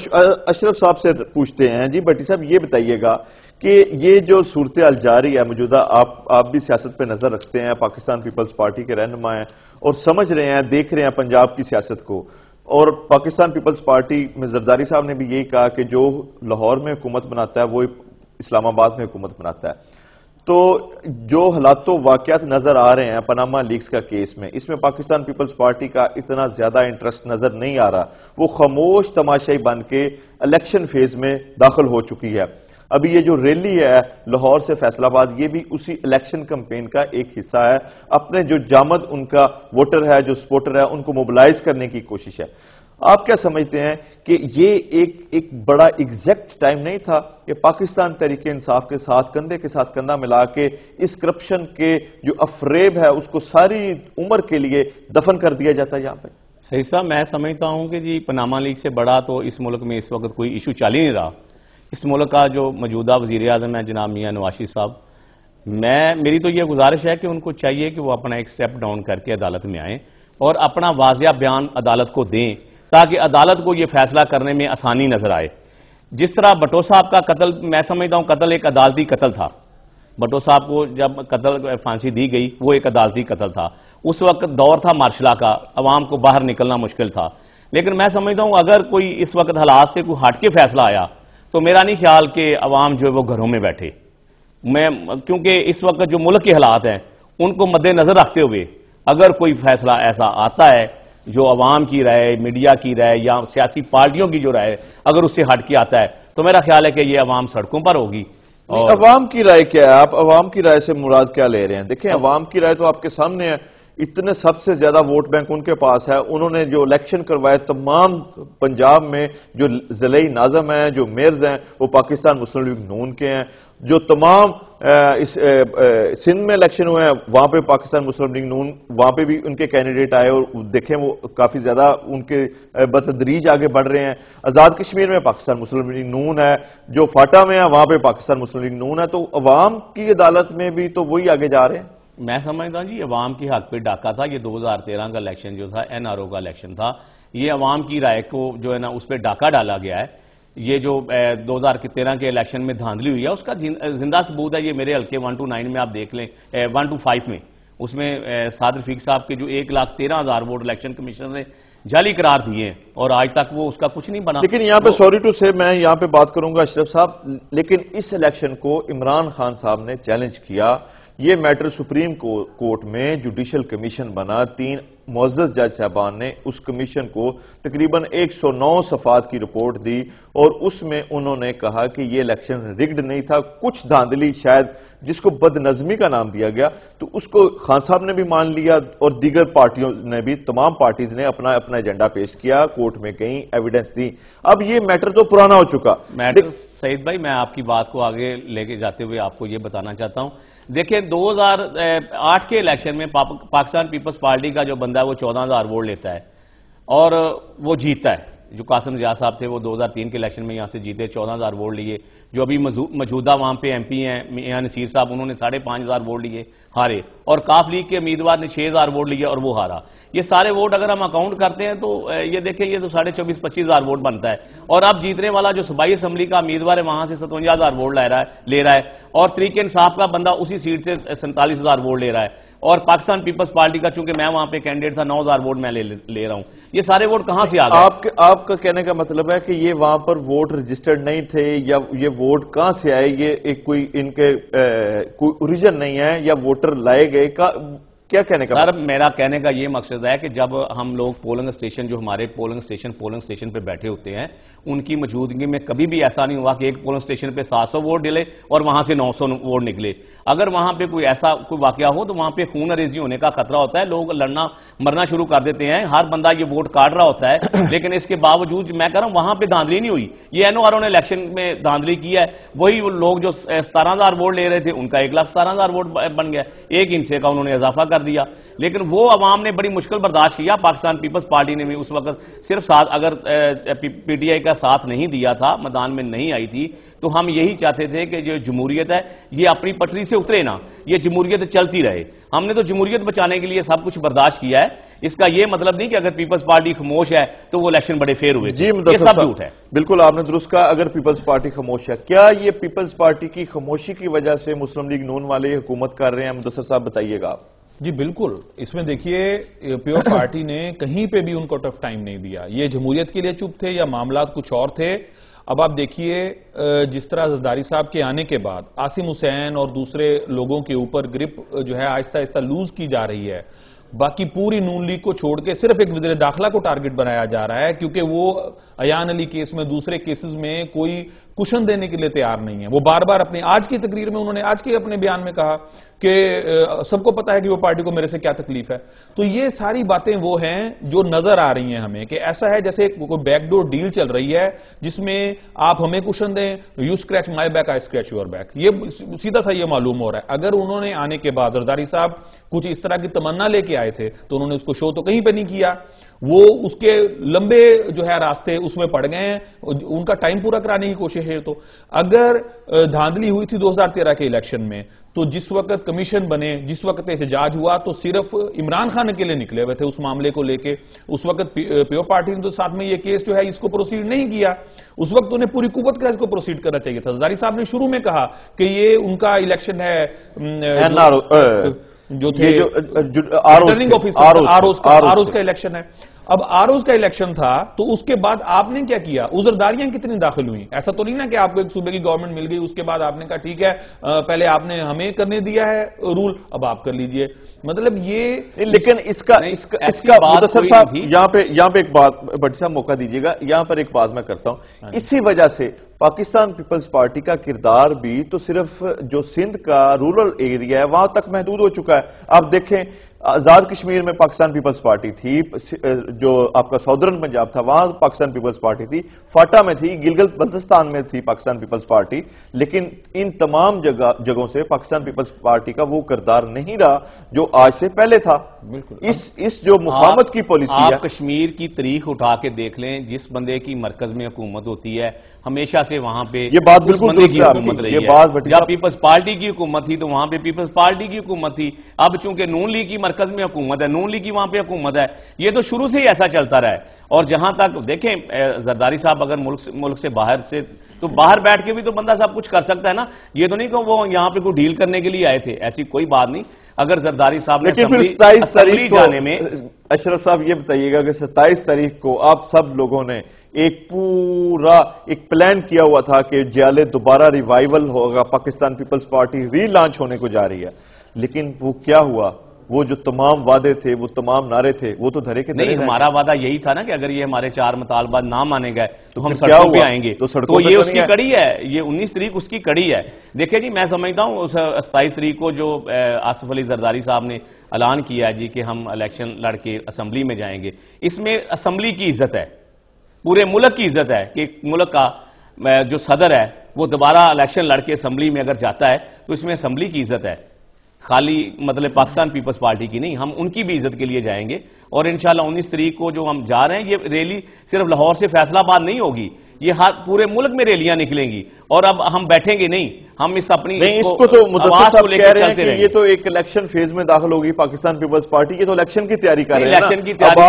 [SPEAKER 1] صاحب سے پوچھتے ہیں۔ جی بٹی صاحب، یہ بتائیے گا کہ یہ جو صورتحال جاری ہے موجودہ، آپ بھی سیاست پہ نظر رکھتے ہیں، پاکستان پیپلز پارٹی کے رہنما ہیں اور سمجھ رہے ہیں، دیکھ رہے ہیں پنجاب کی سیاست کو، اور پاکستان پیپلز پارٹی میں زرداری صاحب نے بھی یہی کہا کہ جو لاہور میں حکومت بناتا ہے وہ اسلام آباد میں حکومت بناتا ہے۔ تو جو حالات و واقعات نظر آ رہے ہیں پاناما لیکس کا کیس میں، اس میں پاکستان پیپلز پارٹی کا اتنا زیادہ انٹرسٹ نظر نہیں آ رہا، وہ خاموش تماشائی بن کے الیکشن فیز میں داخل ہو چکی ہے۔ ابھی یہ جو ریلی ہے لاہور سے فیصل آباد، یہ بھی اسی الیکشن کمپین کا ایک حصہ ہے، اپنے جو جامد ان کا ووٹر ہے، جو سپورٹر ہے، ان کو موبلائز کرنے کی کوشش ہے۔ آپ کیا سمجھتے ہیں کہ یہ ایک بڑا ایگزیکٹ ٹائم نہیں تھا کہ پاکستان تحریک انصاف کے ساتھ کندھے کے ساتھ کندھا ملا کے اس کرپشن کے جو افریب ہے اس کو ساری عمر کے لیے دفن کر دیا جاتا ہے یہاں پہ؟
[SPEAKER 2] صحیح صاحب، میں سمجھتا ہوں کہ جی پاناما لیک سے بڑا تو اس ملک میں اس وقت کوئی ایشو چل ہی نہیں رہا۔ اس ملک کا جو موجودہ وزیر اعظم ہے جناب میاں نواز شریف صاحب، میری تو یہ گزارش ہے کہ ان کو چاہیے کہ وہ اپنا ایک سٹیپ ڈاؤن کر کے عدالت میں آئیں اور اپنا واضح بیان عدالت کو دیں، تاکہ عدالت کو یہ فیصلہ کرنے میں آسانی نظر آئے۔ جس طرح بھٹو صاحب کا قتل، میں سمجھتا ہوں قتل ایک عدالتی قتل تھا، بھٹو صاحب کو جب قتل پھانسی دی گئی وہ ایک عدالتی قتل تھا، اس وقت دور تھا مارشلا کا، عوام کو باہر نکلنا مشکل تھا۔ لیکن میں سمجھتا ہوں اگر کوئی اس وقت حالات سے کوئی ہٹ کے فیصلہ آیا تو میرا نہیں خیال کہ عوام جو ہے وہ گھروں میں بیٹھے، کیونکہ اس وقت جو ملک کے حالات ہیں ان کو مد نظر رکھتے ہوئے اگر کوئی فیصلہ ایسا آتا ہے جو عوام کی رائے، میڈیا کی رائے یا سیاسی پارٹیوں کی جو رائے اگر اس سے ہٹ کے آتا ہے تو میرا خیال ہے کہ یہ عوام سڑکوں پر ہوگی۔
[SPEAKER 1] عوام کی رائے کیا ہے؟ آپ عوام کی رائے سے مراد کیا لے رہے ہیں؟ دیکھیں عوام کی رائے تو آپ کے سامنے ہے، اتنے سب سے زیادہ ووٹ بینک ان کے پاس ہے۔ انہوں نے جو الیکشن کروائے تمام پنجاب میں جو ضلعی ناظم ہیں، جو میئرز ہیں، وہ پاکستان مسلم لیگ نون کے ہیں۔ جو تمام سندھ میں الیکشن ہوئے ہیں وہاں پہ پاکستان مسلم لیگ نون، وہاں پہ بھی ان کے کینڈیڈیٹ آئے اور دیکھیں وہ کافی زیادہ ان کے بتدریج آگے بڑھ رہے ہیں۔ آزاد کشمیر میں پاکستان مسلم لیگ نون ہے، جو فاٹا میں ہے وہاں پہ پاکستان مسلم لیگ نون ہے۔ تو عوام کی عدالت میں بھی تو وہی آگے جا رہے ہیں۔
[SPEAKER 2] میں سمجھتا ہوں جی عوام کی حق پہ ڈاکہ تھا یہ 2013 کا الیکشن جو تھا، این آر او کا الیکشن تھا، یہ عوام کی رائے کو جو ہے نا اس پہ ڈاکہ ڈالا گیا ہے۔ یہ جو 2013 کے الیکشن میں دھاندلی ہوئی ہے اس کا زندہ ثبوت ہے. یہ میرے حلقے 1 to 9 میں آپ دیکھ لیں, 1 to 5 میں, اس میں سعد رفیق صاحب کے جو 1,13,000 ووٹ الیکشن کمیشنر نے جعلی قرار دیے ہیں اور آج تک وہ اس کا کچھ نہیں بنا.
[SPEAKER 1] لیکن یہاں پہ سوری ٹو سے میں یہاں پہ بات کروں گا اشرف صاحب, لیکن اس الیکشن کو عمران خان صاحب نے چیلنج کیا. یہ میٹر سپریم کورٹ میں جوڈیشل کمیشن بنا, 3 معزز جج صاحبان نے اس کمیشن کو تقریباً 109 صفحات کی رپورٹ دی اور اس میں انہوں نے کہا کہ یہ الیکشن ریگڈ نہیں تھا, کچھ دھاندلی شاید جس کو بد نظمی کا نام دیا گیا, تو اس کو خان صاحب نے بھی مان لیا اور دیگر پارٹیوں نے بھی, تمام پارٹیز نے اپنا ایجنڈا پیش کیا, کورٹ میں گئیں, ایویڈنس دی. اب یہ میٹر تو پرانا ہو چکا.
[SPEAKER 2] سعید بھائی میں آپ کی بات کو آگے لے کے جاتے ہوئے آپ کو یہ بتانا چاہتا ہوں, دیکھیں 2008 کے الیکشن میں پاکستان پیپلز پارٹی کا جو بندہ ہے وہ 14,000 ووٹ لیتا ہے اور وہ جیتتا ہے. جو قاسم ضیاء صاحب تھے وہ 2003 کے الیکشن میں یہاں سے جیتے, 14,000 ووٹ لیے. جو ابھی موجودہ وہاں پہ ایم پی ہیں میاں نصیر صاحب, انہوں نے 5,500 ووٹ لیے, ہارے. اور کاف لیگ کے امیدوار نے 6,000 ووٹ لیے اور وہ ہارا. یہ سارے ووٹ اگر ہم اکاؤنٹ کرتے ہیں تو یہ دیکھیں یہ تو 24,000-25,000 ووٹ بنتا ہے. اور اب جیتنے والا جو صوبائی اسمبلی کا امیدوار ہے وہاں سے 57,000 ووٹ لے رہا ہے اور تحریک انصاف کا بندہ اسی سیٹ سے 47,000 ووٹ لے رہا ہے. اور پاکستان پیپلز پارٹی کا چونکہ میں وہاں پہ کینڈیڈیٹ تھا 9,000 ووٹ میں لے رہا ہوں. یہ سارے ووٹ کہاں سے آ گئے؟
[SPEAKER 1] آپ کا کہنے کا مطلب ہے کہ یہ وہاں پر ووٹ رجسٹرڈ نہیں تھے یا یہ ووٹ کہاں سے آئے, یہ ایک کوئی ان کے کوئی اوریجن نہیں ہے یا ووٹر لائے گئے, کیا کہنے کا؟
[SPEAKER 2] سر میرا کہنے کا یہ مقصد ہے کہ جب ہم لوگ پولنگ اسٹیشن, جو ہمارے پولنگ اسٹیشن پہ بیٹھے ہوتے ہیں, ان کی موجودگی میں کبھی بھی ایسا نہیں ہوا کہ ایک پولنگ اسٹیشن پہ 700 ووٹ ڈلے اور وہاں سے 900 ووٹ نکلے. اگر وہاں پہ کوئی واقعہ ہو تو وہاں پہ خون ریزی ہونے کا خطرہ ہوتا ہے, لوگ لڑنا مرنا شروع کر دیتے ہیں, ہر بندہ یہ ووٹ کاٹ رہا ہوتا ہے. لیکن اس کے باوجود میں کہہ رہا ہوں وہاں پہ دھاندلی نہیں ہوئی. یہ NORO نے الیکشن میں دھاندلی کیا ہے, وہی لوگ جو 17,000 ووٹ لے رہے تھے ان کا 1,17,000 ووٹ بن گیا, 1 ہندسے کا انہوں نے اضافہ کر دیا. لیکن وہ عوام نے بڑی مشکل برداشت کیا. پاکستان پیپلز پارٹی نے بھی اس وقت صرف ساتھ, اگر پی ٹی آئی کا ساتھ نہیں دیا تھا, میدان میں نہیں آئی تھی, تو ہم یہی چاہتے تھے کہ جو جمہوریت ہے یہ اپنی پٹری سے اترے نا, یہ جمہوریت چلتی رہے. ہم نے تو جمہوریت بچانے کے لیے سب کچھ برداشت کیا ہے. اس کا یہ مطلب نہیں کہ اگر پیپلز پارٹی خاموش ہے تو وہ الیکشن بڑے فیر ہوئے.
[SPEAKER 1] جی
[SPEAKER 2] یہ سب جھوٹ ہے.
[SPEAKER 1] بالکل آپ نے درست کہا, اگر پیپلز پارٹی خاموش ہے. کیا یہ پیپلز پارٹی کی خاموشی کی وجہ سے مسلم لیگ نون والے حکومت کر رہے ہیں؟ مدثر صاحب بتائیے گا آپ.
[SPEAKER 3] جی بالکل, اس میں دیکھیے پیور پارٹی نے کہیں پہ بھی ان کو ٹف ٹائم نہیں دیا. یہ جمہوریت کے لیے چپ تھے یا معاملات کچھ اور تھے. اب آپ دیکھیے جس طرح زرداری صاحب کے آنے کے بعد عاصم حسین اور دوسرے لوگوں کے اوپر گرپ جو ہے آہستہ آہستہ لوز کی جا رہی ہے. باقی پوری نون لیگ کو چھوڑ کے صرف ایک وزیر داخلہ کو ٹارگٹ بنایا جا رہا ہے, کیونکہ وہ ایان علی کیس میں دوسرے کیسز میں کوئی کشن دینے کے لیے تیار نہیں ہے. وہ بار بار اپنے آج کی تقریر میں, انہوں نے آج کے اپنے بیان میں کہا کہ سب کو پتا ہے کہ وہ پارٹی کو میرے سے کیا تکلیف ہے. تو یہ ساری باتیں وہ ہیں جو نظر آ رہی ہیں ہمیں کہ ایسا ہے جیسے کوئی بیک ڈور ڈیل چل رہی ہے جس میں آپ ہمیں کشن دیں, you scratch my back I scratch your back. یہ سیدھا سا یہ معلوم ہو رہا ہے. اگر انہوں نے آنے کے بعد زرداری صاحب کچھ اس طرح کی تمنا لے کے آئے تھے تو انہوں نے اس کو شو تو کہیں پہ نہیں کیا. وہ اس کے لمبے جو ہے راستے اس میں پڑ گئے ہیں, ان کا ٹائم پورا کرانے کی کوشش ہے. تو اگر دھاندلی ہوئی تھی 2013 کے الیکشن میں تو جس وقت کمیشن بنے, جس وقت احتجاج ہوا تو صرف عمران خان کے لیے نکلے ہوئے تھے اس معاملے کو لے کے. اس وقت پیور پارٹی نے تو ساتھ میں یہ کیس جو ہے اس کو پروسیڈ نہیں کیا. اس وقت انہیں پوری قوت کا اس کو پروسیڈ کرنا چاہیے تھا. زرداری صاحب نے شروع میں کہا کہ یہ ان کا الیکشن ہے جو تھے ریٹرننگ آفیسر, آروز کا الیکشن ہے. اب آروز کا الیکشن تھا تو اس کے بعد آپ نے کیا کیا, عذرداریاں کتنی داخل ہوئیں؟ ایسا تو نہیں نا کہ آپ کو ایک صوبے کی گورنمنٹ مل گئی اس کے بعد آپ نے کہا ٹھیک ہے پہلے آپ نے ہمیں کرنے دیا ہے رول, اب آپ کر لیجئے. مطلب یہ
[SPEAKER 1] لیکن اس کا مدثر صاحب یہاں پہ ایک بات, بھٹی صاحب موقع دیجیے گا, یہاں پر ایک بات میں کرتا ہوں. اسی وجہ سے پاکستان پیپلز پارٹی کا کردار بھی تو صرف جو سندھ کا رورل ایریا ہے وہاں تک محدود ہو چکا ہے. آپ دیکھیں آزاد کشمیر میں پاکستان پیپلز پارٹی تھی, جو آپ کا سودرن پنجاب تھا وہاں پاکستان پیپلز پارٹی تھی, فاٹا میں تھی, گلگت بلتستان میں تھی پاکستان پیپلز پارٹی. لیکن ان تمام جگہوں سے پاکستان پیپلز پارٹی کا وہ کردار نہیں رہا جو آج سے پہلے تھا. اس جو مفاہمت کی پالیسی ہے,
[SPEAKER 2] آپ کشمیر کی تاریخ اٹھا کے دیکھ لیں, جس بندے کی مرکز میں حکومت ہوتی ہے ہمیشہ سے وہاں پہ
[SPEAKER 1] یہ بات بالکل
[SPEAKER 2] بندے کی
[SPEAKER 1] درست ہے
[SPEAKER 2] حکومت
[SPEAKER 1] آپ کی.
[SPEAKER 2] رہی
[SPEAKER 1] یہ
[SPEAKER 2] ہے.
[SPEAKER 1] بات بٹی
[SPEAKER 2] جب
[SPEAKER 1] صاحب
[SPEAKER 2] پیپلز پارٹی کی حکومت تھی تو وہاں پہ پیپلز پارٹی کی حکومت تھی. اب چونکہ نون لیگ کی مرکز میں حکومت ہے, نون لیگ کی وہاں پہ حکومت ہے, یہ تو شروع سے ہی ایسا چلتا رہا ہے. اور جہاں تک دیکھیں زرداری صاحب اگر ملک سے باہر سے, تو باہر بیٹھ کے بھی تو بندہ سب کچھ کر سکتا ہے نا. یہ تو نہیں کہ وہ یہاں پہ کوئی ڈیل کرنے کے لیے آئے تھے, ایسی کوئی بات نہیں. اگر زرداری صاحب نے
[SPEAKER 1] لیکن پھر 27
[SPEAKER 2] اسمبلی
[SPEAKER 1] تاریخ کو
[SPEAKER 2] جانے میں,
[SPEAKER 1] اشرف صاحب یہ بتائیے گا کہ 27 تاریخ کو آپ سب لوگوں نے ایک پورا ایک پلان کیا ہوا تھا کہ جیالے دوبارہ ریوائیول ہوگا, پاکستان پیپلز پارٹی ری لانچ ہونے کو جا رہی ہے, لیکن وہ کیا ہوا؟ وہ جو تمام وعدے تھے, وہ تمام نعرے تھے, وہ تو دھرے کے دھرے.
[SPEAKER 2] نہیں, ہمارا وعدہ یہی تھا نا کہ اگر یہ ہمارے 4 مطالبات نہ مانے گئے تو ہم
[SPEAKER 1] کیا
[SPEAKER 2] سڑکوں پہ
[SPEAKER 1] ہوا؟
[SPEAKER 2] آئیں گے.
[SPEAKER 1] تو
[SPEAKER 2] یہ اس کی کڑی ہے, یہ 19 تاریخ اس کی کڑی ہے. دیکھیں جی, میں سمجھتا ہوں 27 تاریخ کو جو آصف علی زرداری صاحب نے اعلان کیا جی کہ ہم الیکشن لڑ کے اسمبلی میں جائیں گے, اس میں اسمبلی کی عزت ہے, پورے ملک کی عزت ہے کہ ملک کا جو صدر ہے وہ دوبارہ الیکشن لڑ کے اسمبلی میں اگر جاتا ہے تو اس میں اسمبلی کی عزت ہے, خالی مطلب پاکستان پیپلز پارٹی کی نہیں. ہم ان کی بھی عزت کے لیے جائیں گے. اور انشاءاللہ 19 تاریخ کو جو ہم جا رہے ہیں, یہ ریلی صرف لاہور سے فیصلہ آباد نہیں ہوگی, یہ پورے ملک میں ریلیاں نکلیں گی. اور اب ہم بیٹھیں گے نہیں, ہم اس اپنی
[SPEAKER 1] نہیں, اس کو تو مدثر صاحب کہہ رہے ہیں کہ یہ تو ایک الیکشن فیز میں داخل ہوگی پاکستان پیپلز پارٹی, یہ تو الیکشن کی تیاری کر رہے ہیں.
[SPEAKER 2] الیکشن کی تیاری.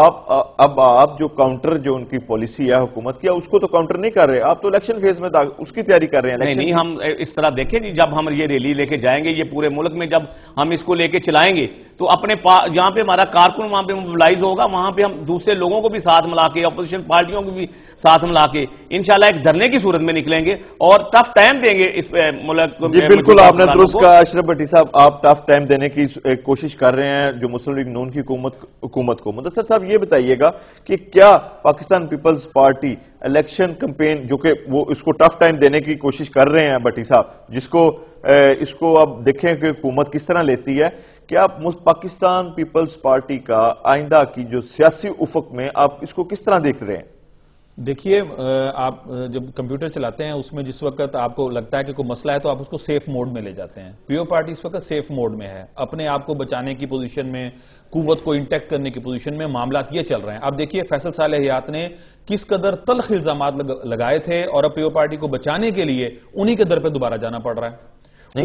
[SPEAKER 1] اب آپ جو کاؤنٹر جو ان کی پالیسی ہے حکومت کی, اس کو تو کاؤنٹر نہیں کر رہے, آپ تو الیکشن فیز میں اس کی تیاری کر رہے ہیں.
[SPEAKER 2] نہیں, ہم اس طرح دیکھیں جی, جب ہم یہ ریلی لے کے جائیں گے, یہ پورے ملک میں جب ہم اس کو لے کے چلائیں گے تو اپنے جہاں پہ ہمارا کارکن وہاں پہ موبلائز ہوگا, وہاں پہ ہم دوسرے لوگوں کو بھی ساتھ ملا کے, اپوزیشن پارٹیوں کو بھی ساتھ ملا کے انشاءاللہ ایک دھرنے کی صورت میں نکلیں گے اور ٹف ٹائم دیں گے اس ملک کو.
[SPEAKER 1] جی بالکل, آپ نے درست کہا اشرف بھٹی صاحب, آپ ٹف ٹائم دینے کی کوشش کر رہے ہیں جو مسلم لیگ نون کی حکومت کو. مدثر صاحب یہ بتائیے گا کہ کیا پاکستان پیپلز پارٹی الیکشن کمپین, جو کہ وہ اس کو ٹف ٹائم دینے کی کوشش کر رہے ہیں بھٹی صاحب, جس کو اس کو اب دیکھیں کہ حکومت کس طرح لیتی ہے, کیا پاکستان پیپلز پارٹی کا آئندہ کی جو سیاسی افق میں آپ اس کو کس طرح دیکھ رہے ہیں؟
[SPEAKER 3] دیکھیے, آپ جب کمپیوٹر چلاتے ہیں اس میں جس وقت آپ کو لگتا ہے کہ کوئی مسئلہ ہے تو آپ اس کو سیف موڈ میں لے جاتے ہیں. پیو پارٹی اس وقت سیف موڈ میں ہے, اپنے آپ کو بچانے کی پوزیشن میں, قوت کو انٹیکٹ کرنے کی پوزیشن میں معاملات یہ چل رہے ہیں. اب دیکھیے فیصل صالح حیات نے کس قدر تلخ الزامات لگائے تھے اور اب پیو پارٹی کو بچانے کے لیے انہی کے در پہ دوبارہ جانا پڑ رہا ہے.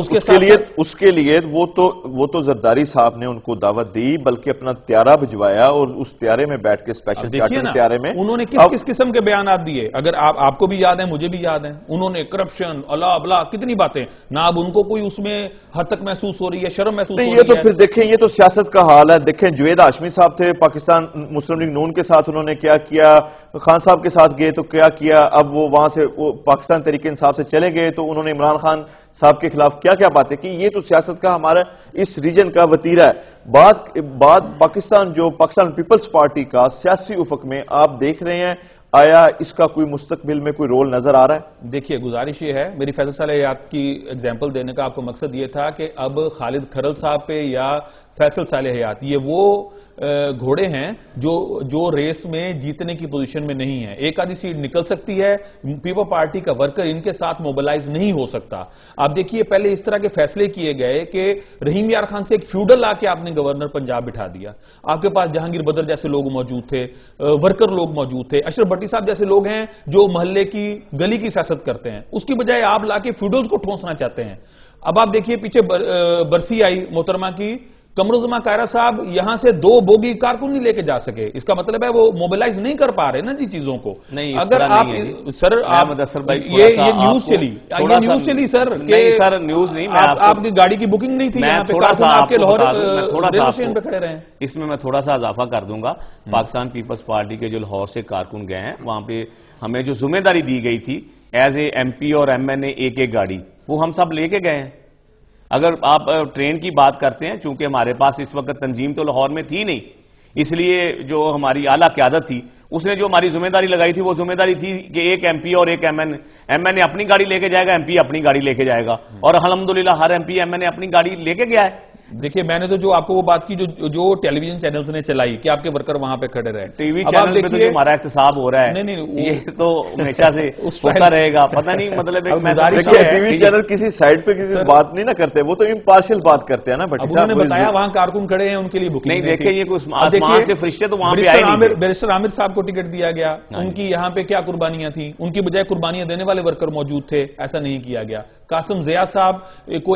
[SPEAKER 1] اس کے لیے وہ تو زرداری صاحب نے ان کو دعوت دی, بلکہ اپنا تیارہ بھجوایا اور اس تیارے میں بیٹھ کے اسپیشل چارٹر تیارے میں
[SPEAKER 3] انہوں نے کس قسم کے بیانات دیے, اگر آپ کو بھی یاد ہیں, مجھے بھی یاد ہیں. انہوں نے کرپشن, اللہ بلا, کتنی باتیں. نہ اب ان کو کوئی اس میں حد تک محسوس ہو رہی ہے, شرم محسوس ہو رہی ہے.
[SPEAKER 1] یہ تو پھر دیکھیں, یہ تو سیاست کا حال ہے. دیکھیں جوید ہاشمی صاحب تھے پاکستان مسلم لیگ نون کے ساتھ, انہوں نے کیا کیا, خان صاحب کے ساتھ گئے تو کیا کیا, اب وہ وہاں سے پاکستان تحریک انصاف سے چلے گئے تو انہوں نے عمران خان صاحب کے خلاف کیا کیا باتیں کی. یہ تو سیاست کا ہمارا اس ریجن کا وتیرہ ہے. بات پاکستان پیپلز پارٹی کا سیاسی افق میں آپ دیکھ رہے ہیں, آیا اس کا کوئی مستقبل میں کوئی رول نظر آ رہا ہے؟
[SPEAKER 3] دیکھیے, گزارش یہ ہے, میری فیصل صالح حیات کی ایگزامپل دینے کا آپ کو مقصد یہ تھا کہ اب خالد کھرل صاحب پہ یا فیصل صالح حیات, یہ وہ گھوڑے ہیں جو ریس میں جیتنے کی پوزیشن میں نہیں ہیں. ایک آدھی سیٹ نکل سکتی ہے, پیپل پارٹی کا ورکر ان کے ساتھ موبلائز نہیں ہو سکتا. آپ دیکھیے, پہلے اس طرح کے فیصلے کیے گئے کہ رحیم یار خان سے ایک فیوڈل لا کے آپ نے گورنر پنجاب بٹھا دیا. آپ کے پاس جہانگیر بدر جیسے لوگ موجود تھے, ورکر لوگ موجود تھے, اشرف بھٹی صاحب جیسے لوگ ہیں جو محلے کی گلی کی سیاست کرتے ہیں. اس کی بجائے آپ لا کے فیوڈلز کو ٹھونسنا چاہتے ہیں. اب آپ دیکھیے, پیچھے برسی آئی محترمہ کی, قمرالزمان قاہرہ صاحب یہاں سے 2 بوگی کارکن نہیں لے کے جا سکے. اس کا مطلب ہے وہ موبلائز نہیں کر پا رہے نا جی چیزوں کو.
[SPEAKER 2] اگر آپ
[SPEAKER 3] سر, یہ نیوز چلی سر,
[SPEAKER 2] نیوز نہیں,
[SPEAKER 3] آپ کی گاڑی کی بکنگ نہیں تھی, آپ کے لاہور ریلوے اسٹیشن پہ کھڑے رہے.
[SPEAKER 2] اس میں تھوڑا سا اضافہ کر دوں گا. پاکستان پیپلز پارٹی کے جو لاہور سے کارکن گئے ہیں, وہاں پہ ہمیں جو ذمہ داری دی گئی تھی ایز اے ایم پی اور ایم این اے ایک گاڑی, وہ ہم سب لے کے گئے ہیں. اگر آپ ٹرین کی بات کرتے ہیں, چونکہ ہمارے پاس اس وقت تنظیم تو لاہور میں تھی نہیں, اس لیے جو ہماری اعلیٰ قیادت تھی اس نے جو ہماری ذمہ داری لگائی تھی, وہ ذمہ داری تھی کہ ایک ایم پی اور ایک ایم این اے اپنی گاڑی لے کے جائے گا, ایم پی اپنی گاڑی لے کے جائے گا. اور الحمدللہ ہر M P M N A اپنی گاڑی لے کے گیا ہے.
[SPEAKER 3] دیکھیے میں نے تو جو آپ کو وہ بات کی جو ٹیلی ویژن چینلز نے چلائی کہ آپ کے ورکر وہاں پہ کھڑے رہے.
[SPEAKER 2] ٹی وی چینل پہ تو جو ہمارا احتساب ہو رہا ہے یہ تو ہمیشہ سے ہوتا رہے گا. پتہ نہیں مطلب ایک
[SPEAKER 1] ٹی وی چینل کسی سائڈ پہ کسی بات نہیں نہ کرتے, وہ تو امپارشل بات کرتے ہیں نا.
[SPEAKER 3] انہوں نے بتایا وہاں کارکن کھڑے ہیں, ان کے لیے بکنگ
[SPEAKER 2] نہیں. دیکھیں یہ کوئی آسمان سے فرشتے تو وہاں پہ آئے نہیں.
[SPEAKER 3] بیرسٹر عامر صاحب کو ٹکٹ دیا گیا, ان کی یہاں پہ کیا قربانیاں تھیں, ان کی بجائے قربانیاں دینے والے ورکر موجود تھے, ایسا نہیں کیا گیا. قاسم ضیاء صاحب کو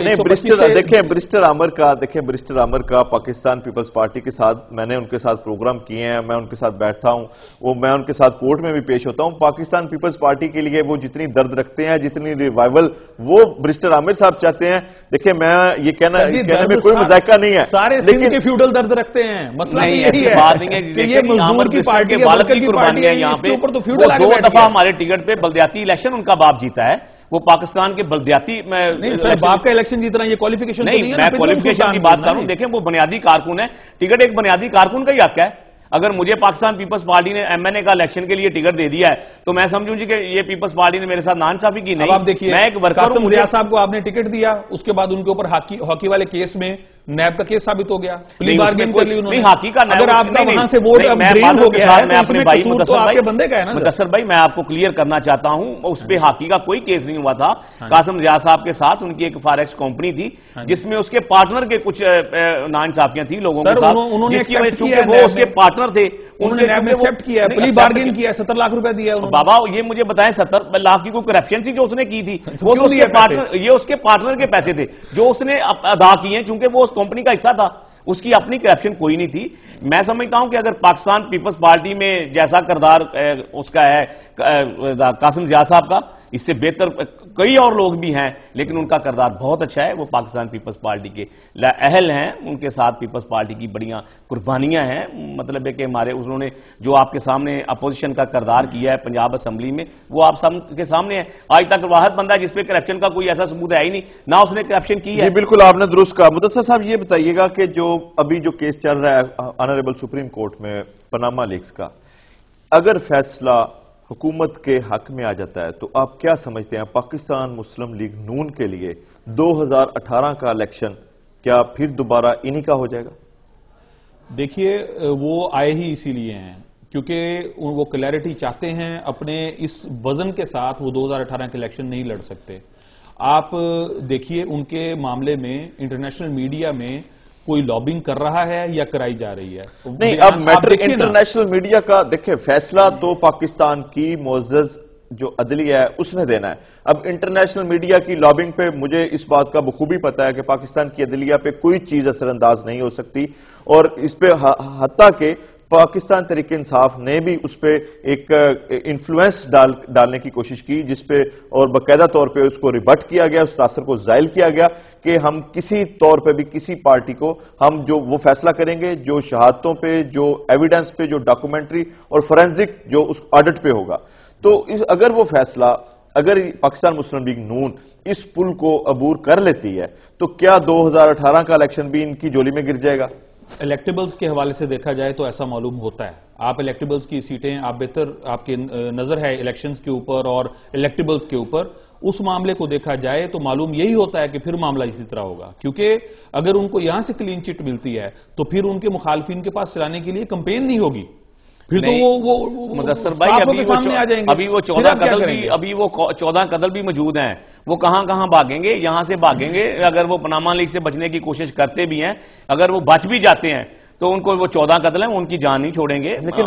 [SPEAKER 1] برسٹر عامر کا پاکستان پیپلز پارٹی کے ساتھ میں نے ان کے ساتھ پروگرام کیے ہیں, میں ان کے ساتھ بیٹھتا ہوں, میں ان کے ساتھ کورٹ میں بھی پیش ہوتا ہوں. پاکستان پیپلز پارٹی کے لیے وہ جتنی درد رکھتے ہیں, جتنی ریوائیول وہ برسٹر عامر صاحب چاہتے ہیں. دیکھیں میں یہ کہنے میں کوئی مذائقہ نہیں ہے,
[SPEAKER 3] سارے سندھ کے فیوڈل درد رکھتے ہیں. مسئلہ یہی ہے کہ یہ مزدور کی پارٹی ہے, ورکر کی پارٹی ہے, اس کے اوپر تو فیوڈل آگے بیٹھ گیا.
[SPEAKER 2] 2 دفعہ ہمارے ٹکٹ پہ بلدیاتی الیکشن ان کا باپ جیتا ہے. وہ پاکستان کے بلدیاتی
[SPEAKER 3] باپ کا الیکشن جیتنا یہ کوالیفیکیشن
[SPEAKER 2] نہیں, میں کوالیفیکیشن کی بات کروں. دیکھیں وہ بنیادی کارکن ہے, ٹکٹ ایک بنیادی کارکن کا ہی حق ہے. اگر مجھے پاکستان پیپلز پارٹی نے ایم این اے کا الیکشن کے لیے ٹکٹ دے دیا ہے تو میں سمجھوں جی کہ یہ پیپلز پارٹی نے میرے ساتھ ناانصافی کی. نہیں,
[SPEAKER 3] آپ دیکھیے
[SPEAKER 2] میں ایک ورکر
[SPEAKER 3] قاسم ضیاء صاحب کو آپ نے ٹکٹ دیا, اس کے بعد ان کے اوپر ہاکی والے کیس میں نیب کا کیس ثابت ہو گیا, پلی بارگین کر لی انہوں نے.
[SPEAKER 2] ہاکی کا
[SPEAKER 3] اگر آپ کا وہاں سے ووٹ اب ڈرین ہو گیا ہے تو اس میں قصور تو آپ کے بندے کا ہے نا.
[SPEAKER 2] مدثر بھائی میں آپ کو کلیئر کرنا چاہتا ہوں, اس پہ ہاکی کا کوئی کیس نہیں ہوا تھا. قاسم ضیاء صاحب کے ساتھ ان کی ایک فاریکس کمپنی تھی جس میں اس کے پارٹنر کے کچھ ناانصافیاں تھیں لوگوں کے ساتھ, جس کی وجہ چونکہ وہ اس کے پارٹنر تھے,
[SPEAKER 3] انہوں نے نیب میں ایکسپٹ کیا, پلی بارگین کیا, 70 لاکھ روپے دیا انہوں نے.
[SPEAKER 2] بابا یہ مجھے بتائیں 70 لاکھ کی کوئی کرپشن تھی جو اس نے کی تھی؟ وہ تو یہ اس کے پارٹنر کے پیسے تھے جو اس نے ادا کیے ہیں, چونکہ وہ اس کمپنی کا حصہ تھا, اس کی اپنی کرپشن کوئی نہیں تھی. میں سمجھتا ہوں کہ اگر پاکستان پیپلز پارٹی میں جیسا کردار اس کا ہے قاسم ضیاء صاحب کا, اس سے بہتر کئی اور لوگ بھی ہیں, لیکن ان کا کردار بہت اچھا ہے. وہ پاکستان پیپلز پارٹی کے اہل ہیں, ان کے ساتھ پیپلز پارٹی کی بڑیاں قربانیاں ہیں. مطلب ہے کہ انہوں نے جو آپ کے سامنے اپوزیشن کا کردار کیا ہے پنجاب اسمبلی میں, وہ آپ سب کے سامنے ہے. آج تک واحد بندہ جس پہ کرپشن کا کوئی ایسا ثبوت ہے ہی نہیں, نہ اس نے کرپشن کی ہے.
[SPEAKER 1] جی بالکل آپ نے درست کہا. مدثر صاحب یہ بتائیے گا کہ جو ابھی جو کیس چل رہا ہے آنریبل سپریم کورٹ میں پاناما لیکس کا, اگر فیصلہ حکومت کے حق میں آ جاتا ہے تو آپ کیا سمجھتے ہیں پاکستان مسلم لیگ نون کے لیے 2018 کا الیکشن کیا پھر دوبارہ انہی کا ہو جائے گا؟
[SPEAKER 3] دیکھیے وہ آئے ہی اسی لیے ہیں کیونکہ وہ کلیئرٹی چاہتے ہیں. اپنے اس وزن کے ساتھ وہ 2018 کے الیکشن نہیں لڑ سکتے. آپ دیکھیے ان کے معاملے میں انٹرنیشنل میڈیا میں کوئی لابنگ کر رہا ہے یا کرائی جا رہی ہے؟
[SPEAKER 1] نہیں, اب میٹر انٹرنیشنل میڈیا کا دیکھیں, فیصلہ تو پاکستان کی معزز جو عدلیہ ہے اس نے دینا ہے. اب انٹرنیشنل میڈیا کی لابنگ پہ مجھے اس بات کا بخوبی پتا ہے کہ پاکستان کی عدلیہ پہ کوئی چیز اثر انداز نہیں ہو سکتی, اور اس پہ حتیٰ کہ پاکستان تحریک انصاف نے بھی اس پہ ایک انفلوئنس ڈالنے کی کوشش کی, جس پہ اور باقاعدہ طور پہ اس کو ریبٹ کیا گیا, اس تاثر کو زائل کیا گیا کہ ہم کسی طور پہ بھی کسی پارٹی کو ہم جو وہ فیصلہ کریں گے جو شہادتوں پہ, جو ایویڈنس پہ, جو ڈاکومنٹری اور فورینزک جو اس آڈٹ پہ ہوگا. تو اگر وہ فیصلہ اگر پاکستان مسلم لیگ نون اس پل کو عبور کر لیتی ہے تو کیا 2018 کا الیکشن بھی ان کی جولی میں گر جائے گا؟
[SPEAKER 3] الیکٹیبلز کے حوالے سے دیکھا جائے تو ایسا معلوم ہوتا ہے. آپ الیکٹیبلز کی سیٹیں آپ بہتر آپ کی نظر ہے الیکشنز کے اوپر اور الیکٹیبلز کے اوپر, اس معاملے کو دیکھا جائے تو معلوم یہی ہوتا ہے کہ پھر معاملہ اسی طرح ہوگا, کیونکہ اگر ان کو یہاں سے کلین چٹ ملتی ہے تو پھر ان کے مخالفین کے پاس چلانے کے لیے کمپین نہیں ہوگی, پھر تو وہ
[SPEAKER 2] مدثر بھائی ابھی وہ 14 قتل بھی موجود ہیں. وہ کہاں بھاگیں گے, یہاں سے بھاگیں گے. اگر وہ پاناما لیک سے بچنے کی کوشش کرتے بھی ہیں, اگر وہ بچ بھی جاتے ہیں تو ان کو وہ 14 قتل ہیں وہ ان کی جان نہیں چھوڑیں گے.
[SPEAKER 1] لیکن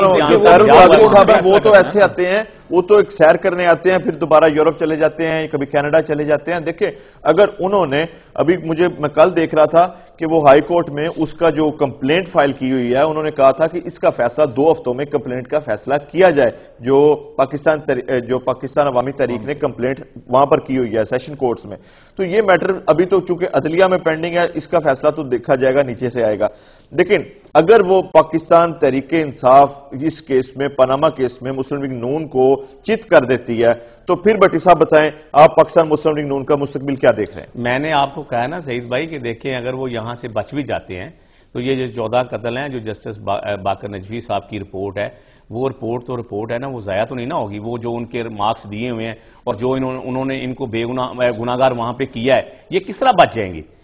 [SPEAKER 1] وہ تو ایسے آتے ہیں, وہ تو ایک سیر کرنے آتے ہیں, پھر دوبارہ یورپ چلے جاتے ہیں, کبھی کینیڈا چلے جاتے ہیں. دیکھیں اگر انہوں نے ابھی میں کل دیکھ رہا تھا کہ وہ ہائی کورٹ میں اس کا جو کمپلینٹ فائل کی ہوئی ہے, انہوں نے کہا تھا کہ اس کا فیصلہ 2 ہفتوں میں کمپلینٹ کا فیصلہ کیا جائے. جو پاکستان عوامی تحریک نے کمپلینٹ وہاں پر کی ہوئی ہے سیشن کورٹس میں. تو یہ میٹر ابھی تو چونکہ عدلیہ میں پینڈنگ ہے, اس کا فیصلہ تو دیکھا جائے گا, نیچے سے آئے گا. لیکن اگر وہ پاکستان تحریک انصاف اس کیس میں پاناما کیس میں مسلم لیگ نون کو چت کر دیتی ہے تو پھر بٹی صاحب بتائیں آپ پاکستان مسلم لیگ نون کا مستقبل کیا دیکھ رہے ہیں؟
[SPEAKER 2] میں نے آپ کو کہا نا سعید بھائی کہ دیکھیں اگر وہ یہاں سے بچ بھی جاتے ہیں تو یہ جو 14 قتل ہیں جو جسٹس باقر نجوی صاحب کی رپورٹ ہے, وہ رپورٹ ہے نا, وہ ضائع تو نہیں نہ ہوگی. وہ جو ان کے مارکس دیے ہوئے ہیں اور جو انہوں نے ان کو بے گناہگار وہاں پہ کیا ہے, یہ کس طرح بچ جائیں گے؟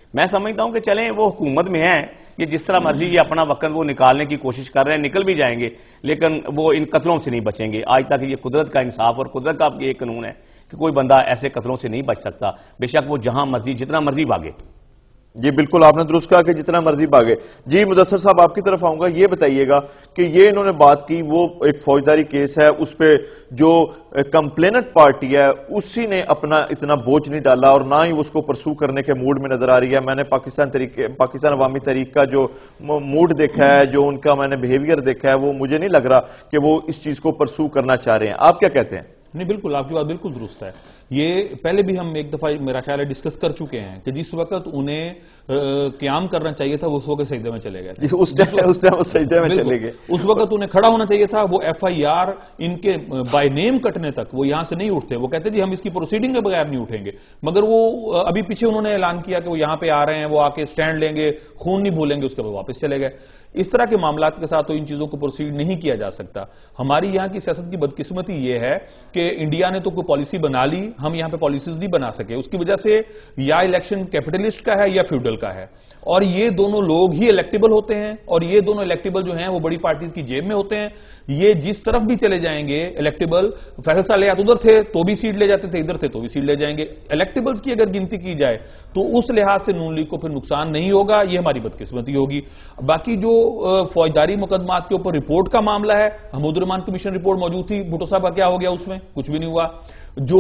[SPEAKER 2] میں سمجھتا ہوں کہ چلیں وہ حکومت میں ہیں، یہ جس طرح مرضی یہ اپنا وقت وہ نکالنے کی کوشش کر رہے ہیں، نکل بھی جائیں گے لیکن وہ ان قتلوں سے نہیں بچیں گے. آج تک یہ قدرت کا انصاف اور قدرت کا یہ قانون ہے کہ کوئی بندہ ایسے قتلوں سے نہیں بچ سکتا، بے شک وہ جہاں مرضی جتنا مرضی بھاگے.
[SPEAKER 1] جی بالکل آپ نے درست کہا کہ جتنا مرضی بھاگے. جی مدثر صاحب آپ کی طرف آؤں گا، یہ بتائیے گا کہ یہ انہوں نے بات کی، وہ ایک فوجداری کیس ہے، اس پہ جو کمپلیننٹ پارٹی ہے اسی نے اپنا اتنا بوجھ نہیں ڈالا اور نہ ہی اس کو پرسو کرنے کے موڈ میں نظر آ رہی ہے. میں نے پاکستان عوامی تحریک کا جو موڈ دیکھا ہے، جو ان کا میں نے بیہیویئر دیکھا ہے، وہ مجھے نہیں لگ رہا کہ وہ اس چیز کو پرسو کرنا چاہ رہے ہیں. آپ کیا کہتے ہیں؟
[SPEAKER 3] نہیں بالکل، آپ کی بات بالکل درست ہے. یہ پہلے بھی ہم ایک دفعہ میرا خیال ہے ڈسکس کر چکے ہیں کہ جس وقت انہیں قیام کرنا چاہیے تھا وہ اس وقت سجدے میں چلے گئے تھے.
[SPEAKER 1] اس ٹائم وہ سجدے میں چلے گئے.
[SPEAKER 3] اس وقت انہیں کھڑا ہونا چاہیے تھا. وہ ایف آئی آر ان کے بائی نیم کٹنے تک وہ یہاں سے نہیں اٹھتے. وہ کہتے جی ہم اس کی پروسیڈنگ کے بغیر نہیں اٹھیں گے، مگر وہ ابھی پیچھے انہوں نے اعلان کیا کہ وہ یہاں پہ آ رہے ہیں، وہ آ کے سٹینڈ لیں گے، خون نہیں بھولیں گے، اس کے بعد واپس چلے گئے. اس طرح کے معاملات کے ساتھ تو ان چیزوں کو پروسیڈ نہیں کیا جا سکتا. ہماری یہاں کی سیاست کی بدقسمتی یہ ہے کہ انڈیا نے تو کوئی پالیسی بنا لی، ہم یہاں پہ پالیسیز نہیں بنا سکے. اس کی وجہ سے یا الیکشن کیپٹلسٹ کا ہے یا فیوڈل کا ہے، اور یہ دونوں لوگ ہی الیکٹیبل ہوتے ہیں، اور یہ دونوں الیکٹیبل جو ہیں وہ بڑی پارٹیز کی جیب میں ہوتے ہیں. یہ جس طرف بھی چلے جائیں گے الیکٹیبل، فیصل صالحات ادھر تھے تو بھی سیٹ لے جاتے تھے، ادھر تھے تو بھی سیٹ لے جائیں گے. الیکٹیبلز کی اگر گنتی کی جائے تو اس لحاظ سے نون لیگ کو پھر نقصان نہیں ہوگا، یہ ہماری بدقسمتی ہوگی. باقی جو فوجداری مقدمات کے اوپر رپورٹ کا معاملہ ہے، حمود الرحمان کمیشن رپورٹ موجود تھی، بھٹو صاحب کا کیا ہو گیا؟ اس میں کچھ بھی نہیں ہوا. جو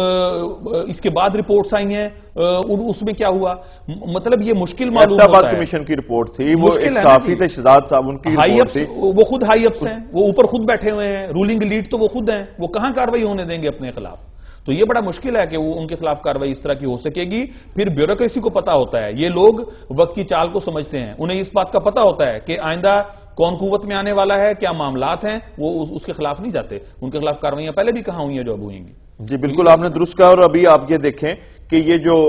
[SPEAKER 3] اس کے بعد رپورٹس آئی ہیں اس میں کیا ہوا؟ مطلب یہ مشکل معلوم ہوتا ہے.
[SPEAKER 1] کمیشن کی رپورٹ تھی، وہ ایک صحافی تھے شہزاد صاحب، ان کی رپورٹ تھی.
[SPEAKER 3] وہ خود ہائی اپس ہیں، وہ اوپر خود بیٹھے ہوئے ہیں، رولنگ لیڈ تو وہ خود ہیں، وہ کہاں کاروائی ہونے دیں گے اپنے خلاف؟ تو یہ بڑا مشکل ہے کہ وہ ان کے خلاف کاروائی اس طرح کی ہو سکے گی. پھر بیوروکریسی کو پتا ہوتا ہے، یہ لوگ وقت کی چال کو سمجھتے ہیں، انہیں اس بات کا پتا ہوتا ہے کہ آئندہ کون قوت میں آنے والا ہے، کیا معاملات ہیں، وہ اس کے خلاف نہیں جاتے. ان کے خلاف کاروائیاں پہلے بھی کہاں ہوئی ہیں جو اب ہوئیں گی.
[SPEAKER 1] جی بالکل آپ نے درست کہا. اور ابھی آپ یہ دیکھیں کہ یہ جو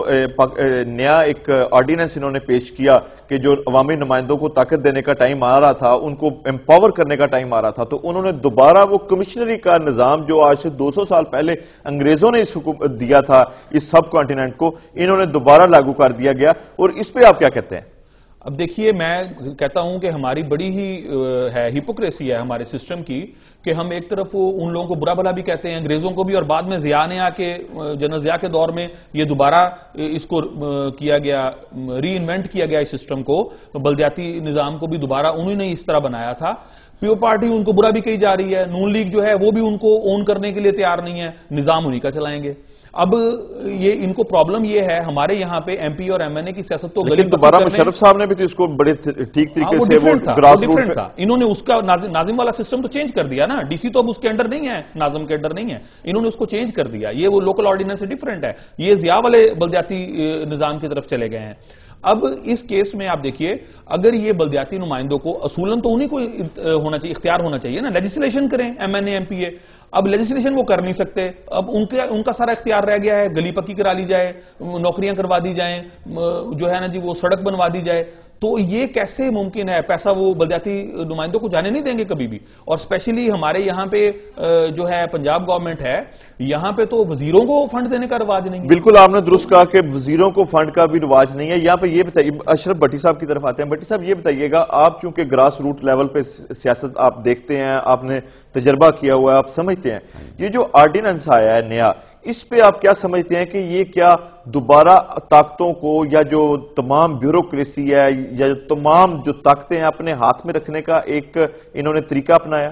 [SPEAKER 1] نیا ایک آرڈیننس انہوں نے پیش کیا کہ جو عوامی نمائندوں کو طاقت دینے کا ٹائم آ رہا تھا، ان کو امپاور کرنے کا ٹائم آ رہا تھا، تو انہوں نے دوبارہ وہ کمشنری کا نظام جو آج سے 200 سال پہلے انگریزوں نے دیا تھا اس سب کانٹیننٹ کو، انہوں نے دوبارہ لاگو کر دیا گیا. اور اس پہ آپ کیا کہتے ہیں؟
[SPEAKER 3] اب دیکھیے، میں کہتا ہوں کہ ہماری بڑی ہی ہپوکریسی ہے ہمارے سسٹم کی کہ ہم ایک طرف ان لوگوں کو برا بھلا بھی کہتے ہیں، انگریزوں کو بھی، اور بعد میں ضیاء نے آ کے جنرل ضیاء کے دور میں یہ دوبارہ اس کو کیا گیا، ری انوینٹ کیا گیا اس سسٹم کو. بلدیاتی نظام کو بھی دوبارہ انہوں نے اس طرح بنایا تھا. پیو پارٹی ان کو برا بھی کہی جا رہی ہے، نون لیگ جو ہے وہ بھی ان کو اون کرنے کے لیے تیار نہیں ہے، نظام انہی کا چلائیں گے. اب یہ ان کو پرابلم یہ ہے، ہمارے یہاں پہ ایم پی اور ایم این اے کی سیاست تو
[SPEAKER 1] لیکن دوبارہ مشرف صاحب نے بھی تو اس کو بڑے ٹھیک طریقے سے وہ گراس روٹ تھا.
[SPEAKER 3] انہوں نے اس کا ناظم والا سسٹم تو چینج کر دیا نا. ڈی سی تو اب اس کے انڈر نہیں ہے، ناظم کے انڈر نہیں ہے، انہوں نے اس کو چینج کر دیا. یہ وہ لوکل آرڈیننس سے ڈیفرنٹ ہے، یہ ضیاء والے بلدیاتی نظام کی طرف چلے گئے ہیں. اب اس کیس میں آپ دیکھیے، اگر یہ بلدیاتی نمائندوں کو اصولاً تو انہیں کو ہونا چاہیے، اختیار ہونا چاہیے نا، لیجسلیشن کریں M N A M P A. اب لیجسلیشن وہ کر نہیں سکتے، اب ان کا سارا اختیار رہ گیا ہے، گلی پکی کرا لی جائے، نوکریاں کروا دی جائیں، جو ہے نا جی وہ سڑک بنوا دی جائے. تو یہ کیسے ممکن ہے؟ پیسہ وہ بلدیاتی نمائندوں کو جانے نہیں دیں گے کبھی بھی. اور اسپیشلی ہمارے یہاں پہ جو ہے پنجاب گورنمنٹ ہے، یہاں پہ تو وزیروں کو فنڈ دینے کا رواج نہیں.
[SPEAKER 1] بالکل آپ نے درست کہا کہ وزیروں کو فنڈ کا بھی رواج نہیں ہے. یہاں پہ یہ بتائیے، اشرف بھٹی صاحب کی طرف آتے ہیں. بھٹی صاحب یہ بتائیے گا، آپ چونکہ گراس روٹ لیول پہ سیاست آپ دیکھتے ہیں، آپ نے تجربہ کیا ہوا ہے، آپ سمجھتے ہیں یہ جو آرڈیننس آیا ہے نیا، اس پہ آپ کیا سمجھتے ہیں کہ یہ کیا دوبارہ طاقتوں کو، یا جو تمام بیوروکریسی ہے، یا تمام جو طاقتیں ہیں اپنے ہاتھ میں رکھنے کا ایک انہوں نے طریقہ اپنایا؟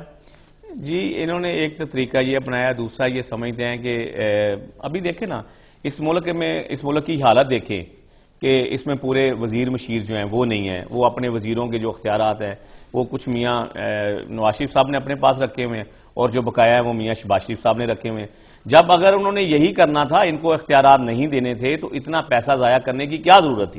[SPEAKER 2] جی انہوں نے ایک طریقہ یہ اپنایا، دوسرا یہ سمجھتے ہیں کہ ابھی دیکھیں نا اس ملک کی حالت دیکھیں کہ اس میں پورے وزیر مشیر جو ہیں وہ نہیں ہیں. وہ اپنے وزیروں کے جو اختیارات ہیں وہ کچھ میاں نواز شریف صاحب نے اپنے پاس رکھے ہوئے ہیں، اور جو بقایا ہے وہ میاں شہباز شریف صاحب نے رکھے ہوئے ہیں. جب اگر انہوں نے یہی کرنا تھا، ان کو اختیارات نہیں دینے تھے، تو اتنا پیسہ ضائع کرنے کی کیا ضرورت تھی؟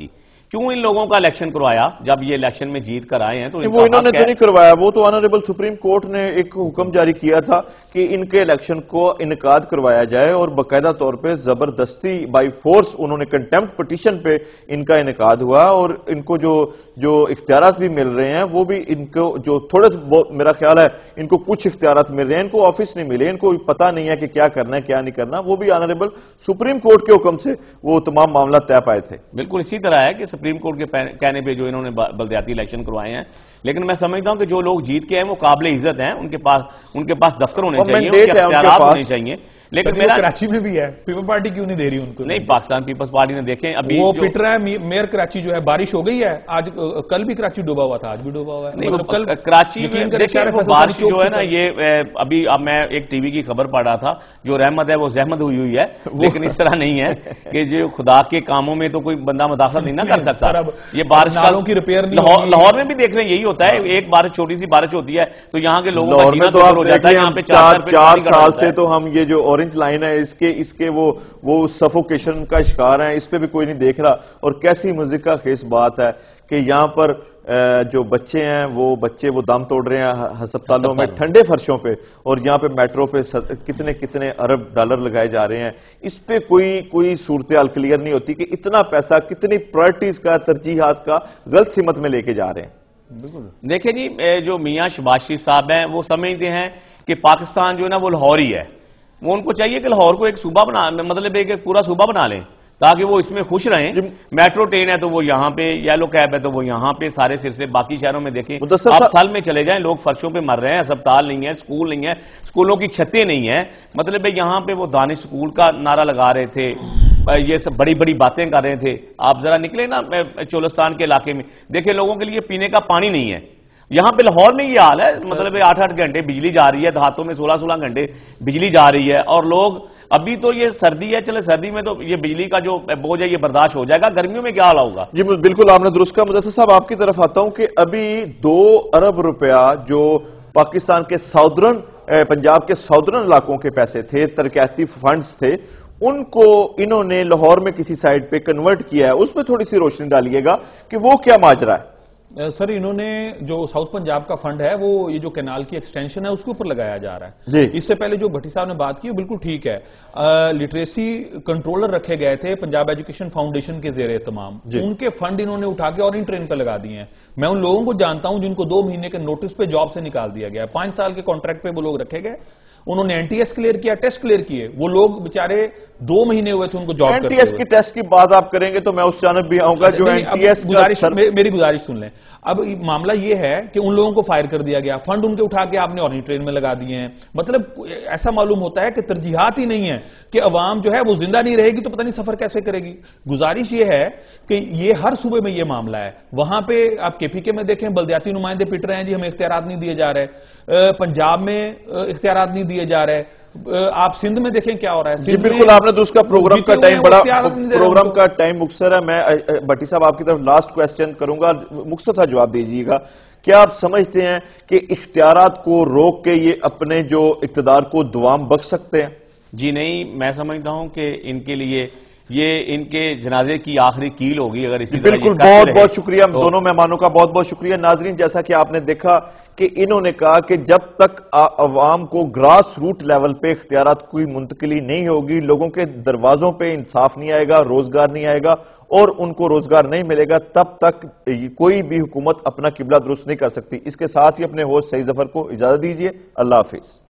[SPEAKER 2] کیوں ان لوگوں کا الیکشن کروایا جب یہ الیکشن میں جیت کر آئے ہیں؟ تو
[SPEAKER 1] وہ انہوں نے تو نہیں کروایا، وہ تو آنریبل سپریم کورٹ نے ایک حکم جاری کیا تھا کہ ان کے الیکشن کو انعقاد کروایا جائے، اور باقاعدہ طور پہ زبردستی بائی فورس انہوں نے کنٹیمپٹ پٹیشن پہ ان کا انعقاد ہوا، اور ان کو جو اختیارات بھی مل رہے ہیں وہ بھی ان کو جو تھوڑے بہت میرا خیال ہے ان کو کچھ اختیارات مل رہے ہیں، ان کو آفس نہیں ملے، ان کو پتہ نہیں ہے کہ کیا کرنا ہے کیا نہیں کرنا، وہ بھی آنریبل سپریم کورٹ کے حکم سے وہ تمام معاملات طے پائے تھے۔
[SPEAKER 2] بالکل اسی طرح ہے کہ سپریم کورٹ کے کہنے پہ جو انہوں نے بلدیاتی الیکشن کروائے ہیں، لیکن میں سمجھتا ہوں کہ جو لوگ جیت کے ہیں وہ قابل عزت ہیں، ان کے پاس دفتر ہونے چاہیے، ان کے اختیارات ہونے چاہیے، لیکن میرا
[SPEAKER 3] کراچی میں بھی ہے، پیپل پارٹی کیوں نہیں دے رہی ان کو؟
[SPEAKER 2] نہیں، پاکستان پیپلز پارٹی نے دیکھیں ابھی
[SPEAKER 3] وہ پٹ رہا ہے میئر کراچی جو ہے، بارش ہو گئی ہے آج، کل بھی کراچی ڈوبا ہوا تھا، آج بھی ڈوبا ہوا ہے۔
[SPEAKER 2] کراچی میں دیکھیں وہ بارش جو ہے نا، یہ ابھی اب میں ایک ٹی وی کی خبر پڑھ رہا تھا، جو رحمت ہے وہ زحمت ہوئی ہے، لیکن اس طرح نہیں ہے کہ جو خدا کے کاموں میں تو کوئی بندہ مداخلت نہیں نہ کر سکتا۔ یہ بارش
[SPEAKER 3] نالوں کی ریپیئر
[SPEAKER 2] لاہور میں بھی دیکھ رہے ہیں یہی ہوتا ہے، ایک بارش چھوٹی سی بارش ہوتی ہے تو یہاں کے لوگوں کا جینا دشوار ہو جاتا ہے۔ یہاں پہ
[SPEAKER 1] 4 سال سے تو ہم یہ جو اورنج لائن ہے اس کے وہ سفوکیشن کا شکار ہیں، اس پہ بھی کوئی نہیں دیکھ رہا، اور کیسی مزیقہ خیز بات ہے کہ یہاں پر جو بچے ہیں وہ دم توڑ رہے ہیں ہسپتالوں میں ٹھنڈے فرشوں پہ، اور یہاں پہ میٹرو پہ کتنے ارب ڈالر لگائے جا رہے ہیں، اس پہ کوئی صورتحال کلیئر نہیں ہوتی کہ اتنا پیسہ کتنی پرائرٹیز کا ترجیحات کا غلط سمت میں لے کے جا رہے ہیں۔
[SPEAKER 2] دیکھیں جی، جو میاں شہباز شریف صاحب ہیں وہ سمجھتے ہیں کہ پاکستان جو ہے نا وہ لاہوری ہے، وہ ان کو چاہیے کہ لاہور کو ایک صوبہ مطلب ایک پورا صوبہ بنا لیں تاکہ وہ اس میں خوش رہیں۔ میٹرو ٹرین ہے تو وہ یہاں پہ، یلو کیب ہے تو وہ یہاں پہ، سارے سلسلے باقی شہروں میں دیکھیں آپ تھل میں چلے جائیں، لوگ فرشوں پہ مر رہے ہیں، ہسپتال نہیں ہے، سکول نہیں ہے، سکولوں کی چھتیں نہیں ہیں، مطلب یہاں پہ وہ دانش سکول کا نعرہ لگا رہے تھے، یہ سب بڑی بڑی باتیں کر رہے تھے۔ آپ ذرا نکلے نا چولستان کے علاقے میں، دیکھیں لوگوں کے لیے پینے کا پانی نہیں ہے۔ یہاں پہ لاہور میں یہ حال ہے، مطلب 8-8 گھنٹے بجلی جا رہی ہے، دیہاتوں میں 16 گھنٹے بجلی جا رہی ہے، اور لوگ ابھی تو یہ سردی ہے، چلے سردی میں تو یہ بجلی کا جو بوجھ ہے یہ برداشت ہو جائے گا، گرمیوں میں کیا حال ہوگا؟
[SPEAKER 1] جی بالکل آپ نے درست کہا۔ مدثر صاحب آپ کی طرف آتا ہوں کہ ابھی 2 ارب روپیہ جو پاکستان کے پنجاب کے ساؤدرن علاقوں کے پیسے تھے، ترقیاتی فنڈز تھے، ان کو انہوں نے لاہور میں کسی سائٹ پہ کنورٹ کیا ہے، اس پہ تھوڑی سی روشنی ڈالیے گا کہ وہ کیا ماجرا ہے؟
[SPEAKER 3] سر انہوں نے جو ساؤتھ پنجاب کا فنڈ ہے وہ یہ جو کینال کی ایکسٹینشن ہے اس کے اوپر لگایا جا رہا ہے
[SPEAKER 1] جی۔
[SPEAKER 3] اس سے پہلے جو بھٹی صاحب نے بات کی بالکل ٹھیک ہے، لٹریسی کنٹرولر رکھے گئے تھے پنجاب ایجوکیشن فاؤنڈیشن کے زیر اہتمام، ان کے فنڈ انہوں نے اٹھا کے اور ان ٹرین پہ لگا دیے ہیں۔ میں ان لوگوں کو جانتا ہوں جن کو 2 مہینے کے نوٹس پہ جاب سے نکال دیا گیا ہے، 5 سال کے کانٹریکٹ پہ وہ لوگ رکھے گئے، انہوں نے این ٹی ایس کلیئر کیا، ٹیسٹ کلیئر کیے، وہ لوگ بےچارے 2 مہینے ہوئے تھے ان کو جاب کرتے ہوئے۔
[SPEAKER 1] این ٹی ایس کی ٹیسٹ کی بات آپ کریں گے تو میں اس جانب بھی آؤں گا جو این ٹی ایس کا
[SPEAKER 3] میری گزارش سن لیں۔ اب معاملہ یہ ہے کہ ان لوگوں کو فائر کر دیا گیا، فنڈ ان کے اٹھا کے آپ نے اورنی ٹرین میں لگا دیے ہیں، مطلب ایسا معلوم ہوتا ہے کہ ترجیحات ہی نہیں ہے کہ عوام جو ہے وہ زندہ نہیں رہے گی تو پتہ نہیں سفر کیسے کرے گی۔ گزارش یہ ہے کہ یہ ہر صوبے میں یہ معاملہ ہے، وہاں پہ آپ کے پی کے میں دیکھیں بلدیاتی نمائندے پٹ رہے ہیں جی ہمیں اختیارات نہیں دیے جا رہے، پنجاب میں اختیارات نہیں دیے جا رہے، آپ سندھ میں دیکھیں کیا ہو رہا ہے۔
[SPEAKER 1] جی بالکل آپ نے دوست کا پروگرام کا ٹائم بڑا، پروگرام کا ٹائم مختصر ہے، میں بھٹی صاحب آپ کی طرف لاسٹ کویسچن کروں گا، مختصر سا جواب دیجیے گا، کیا آپ سمجھتے ہیں کہ اختیارات کو روک کے یہ اپنے جو اقتدار کو دوام بخش سکتے ہیں؟
[SPEAKER 2] جی نہیں، میں سمجھتا ہوں کہ ان کے لیے یہ ان کے جنازے کی آخری کیل ہوگی اگر اسی طرح۔
[SPEAKER 1] بالکل، بہت بہت شکریہ دونوں مہمانوں کا، بہت بہت شکریہ۔ ناظرین جیسا کہ آپ نے دیکھا کہ انہوں نے کہا کہ جب تک عوام کو گراس روٹ لیول پہ اختیارات کوئی منتقلی نہیں ہوگی، لوگوں کے دروازوں پہ انصاف نہیں آئے گا، روزگار نہیں آئے گا اور ان کو روزگار نہیں ملے گا، تب تک کوئی بھی حکومت اپنا قبلہ درست نہیں کر سکتی۔ اس کے ساتھ ہی اپنے ہوسٹ سعید ظفر کو اجازت دیجیے، اللہ حافظ۔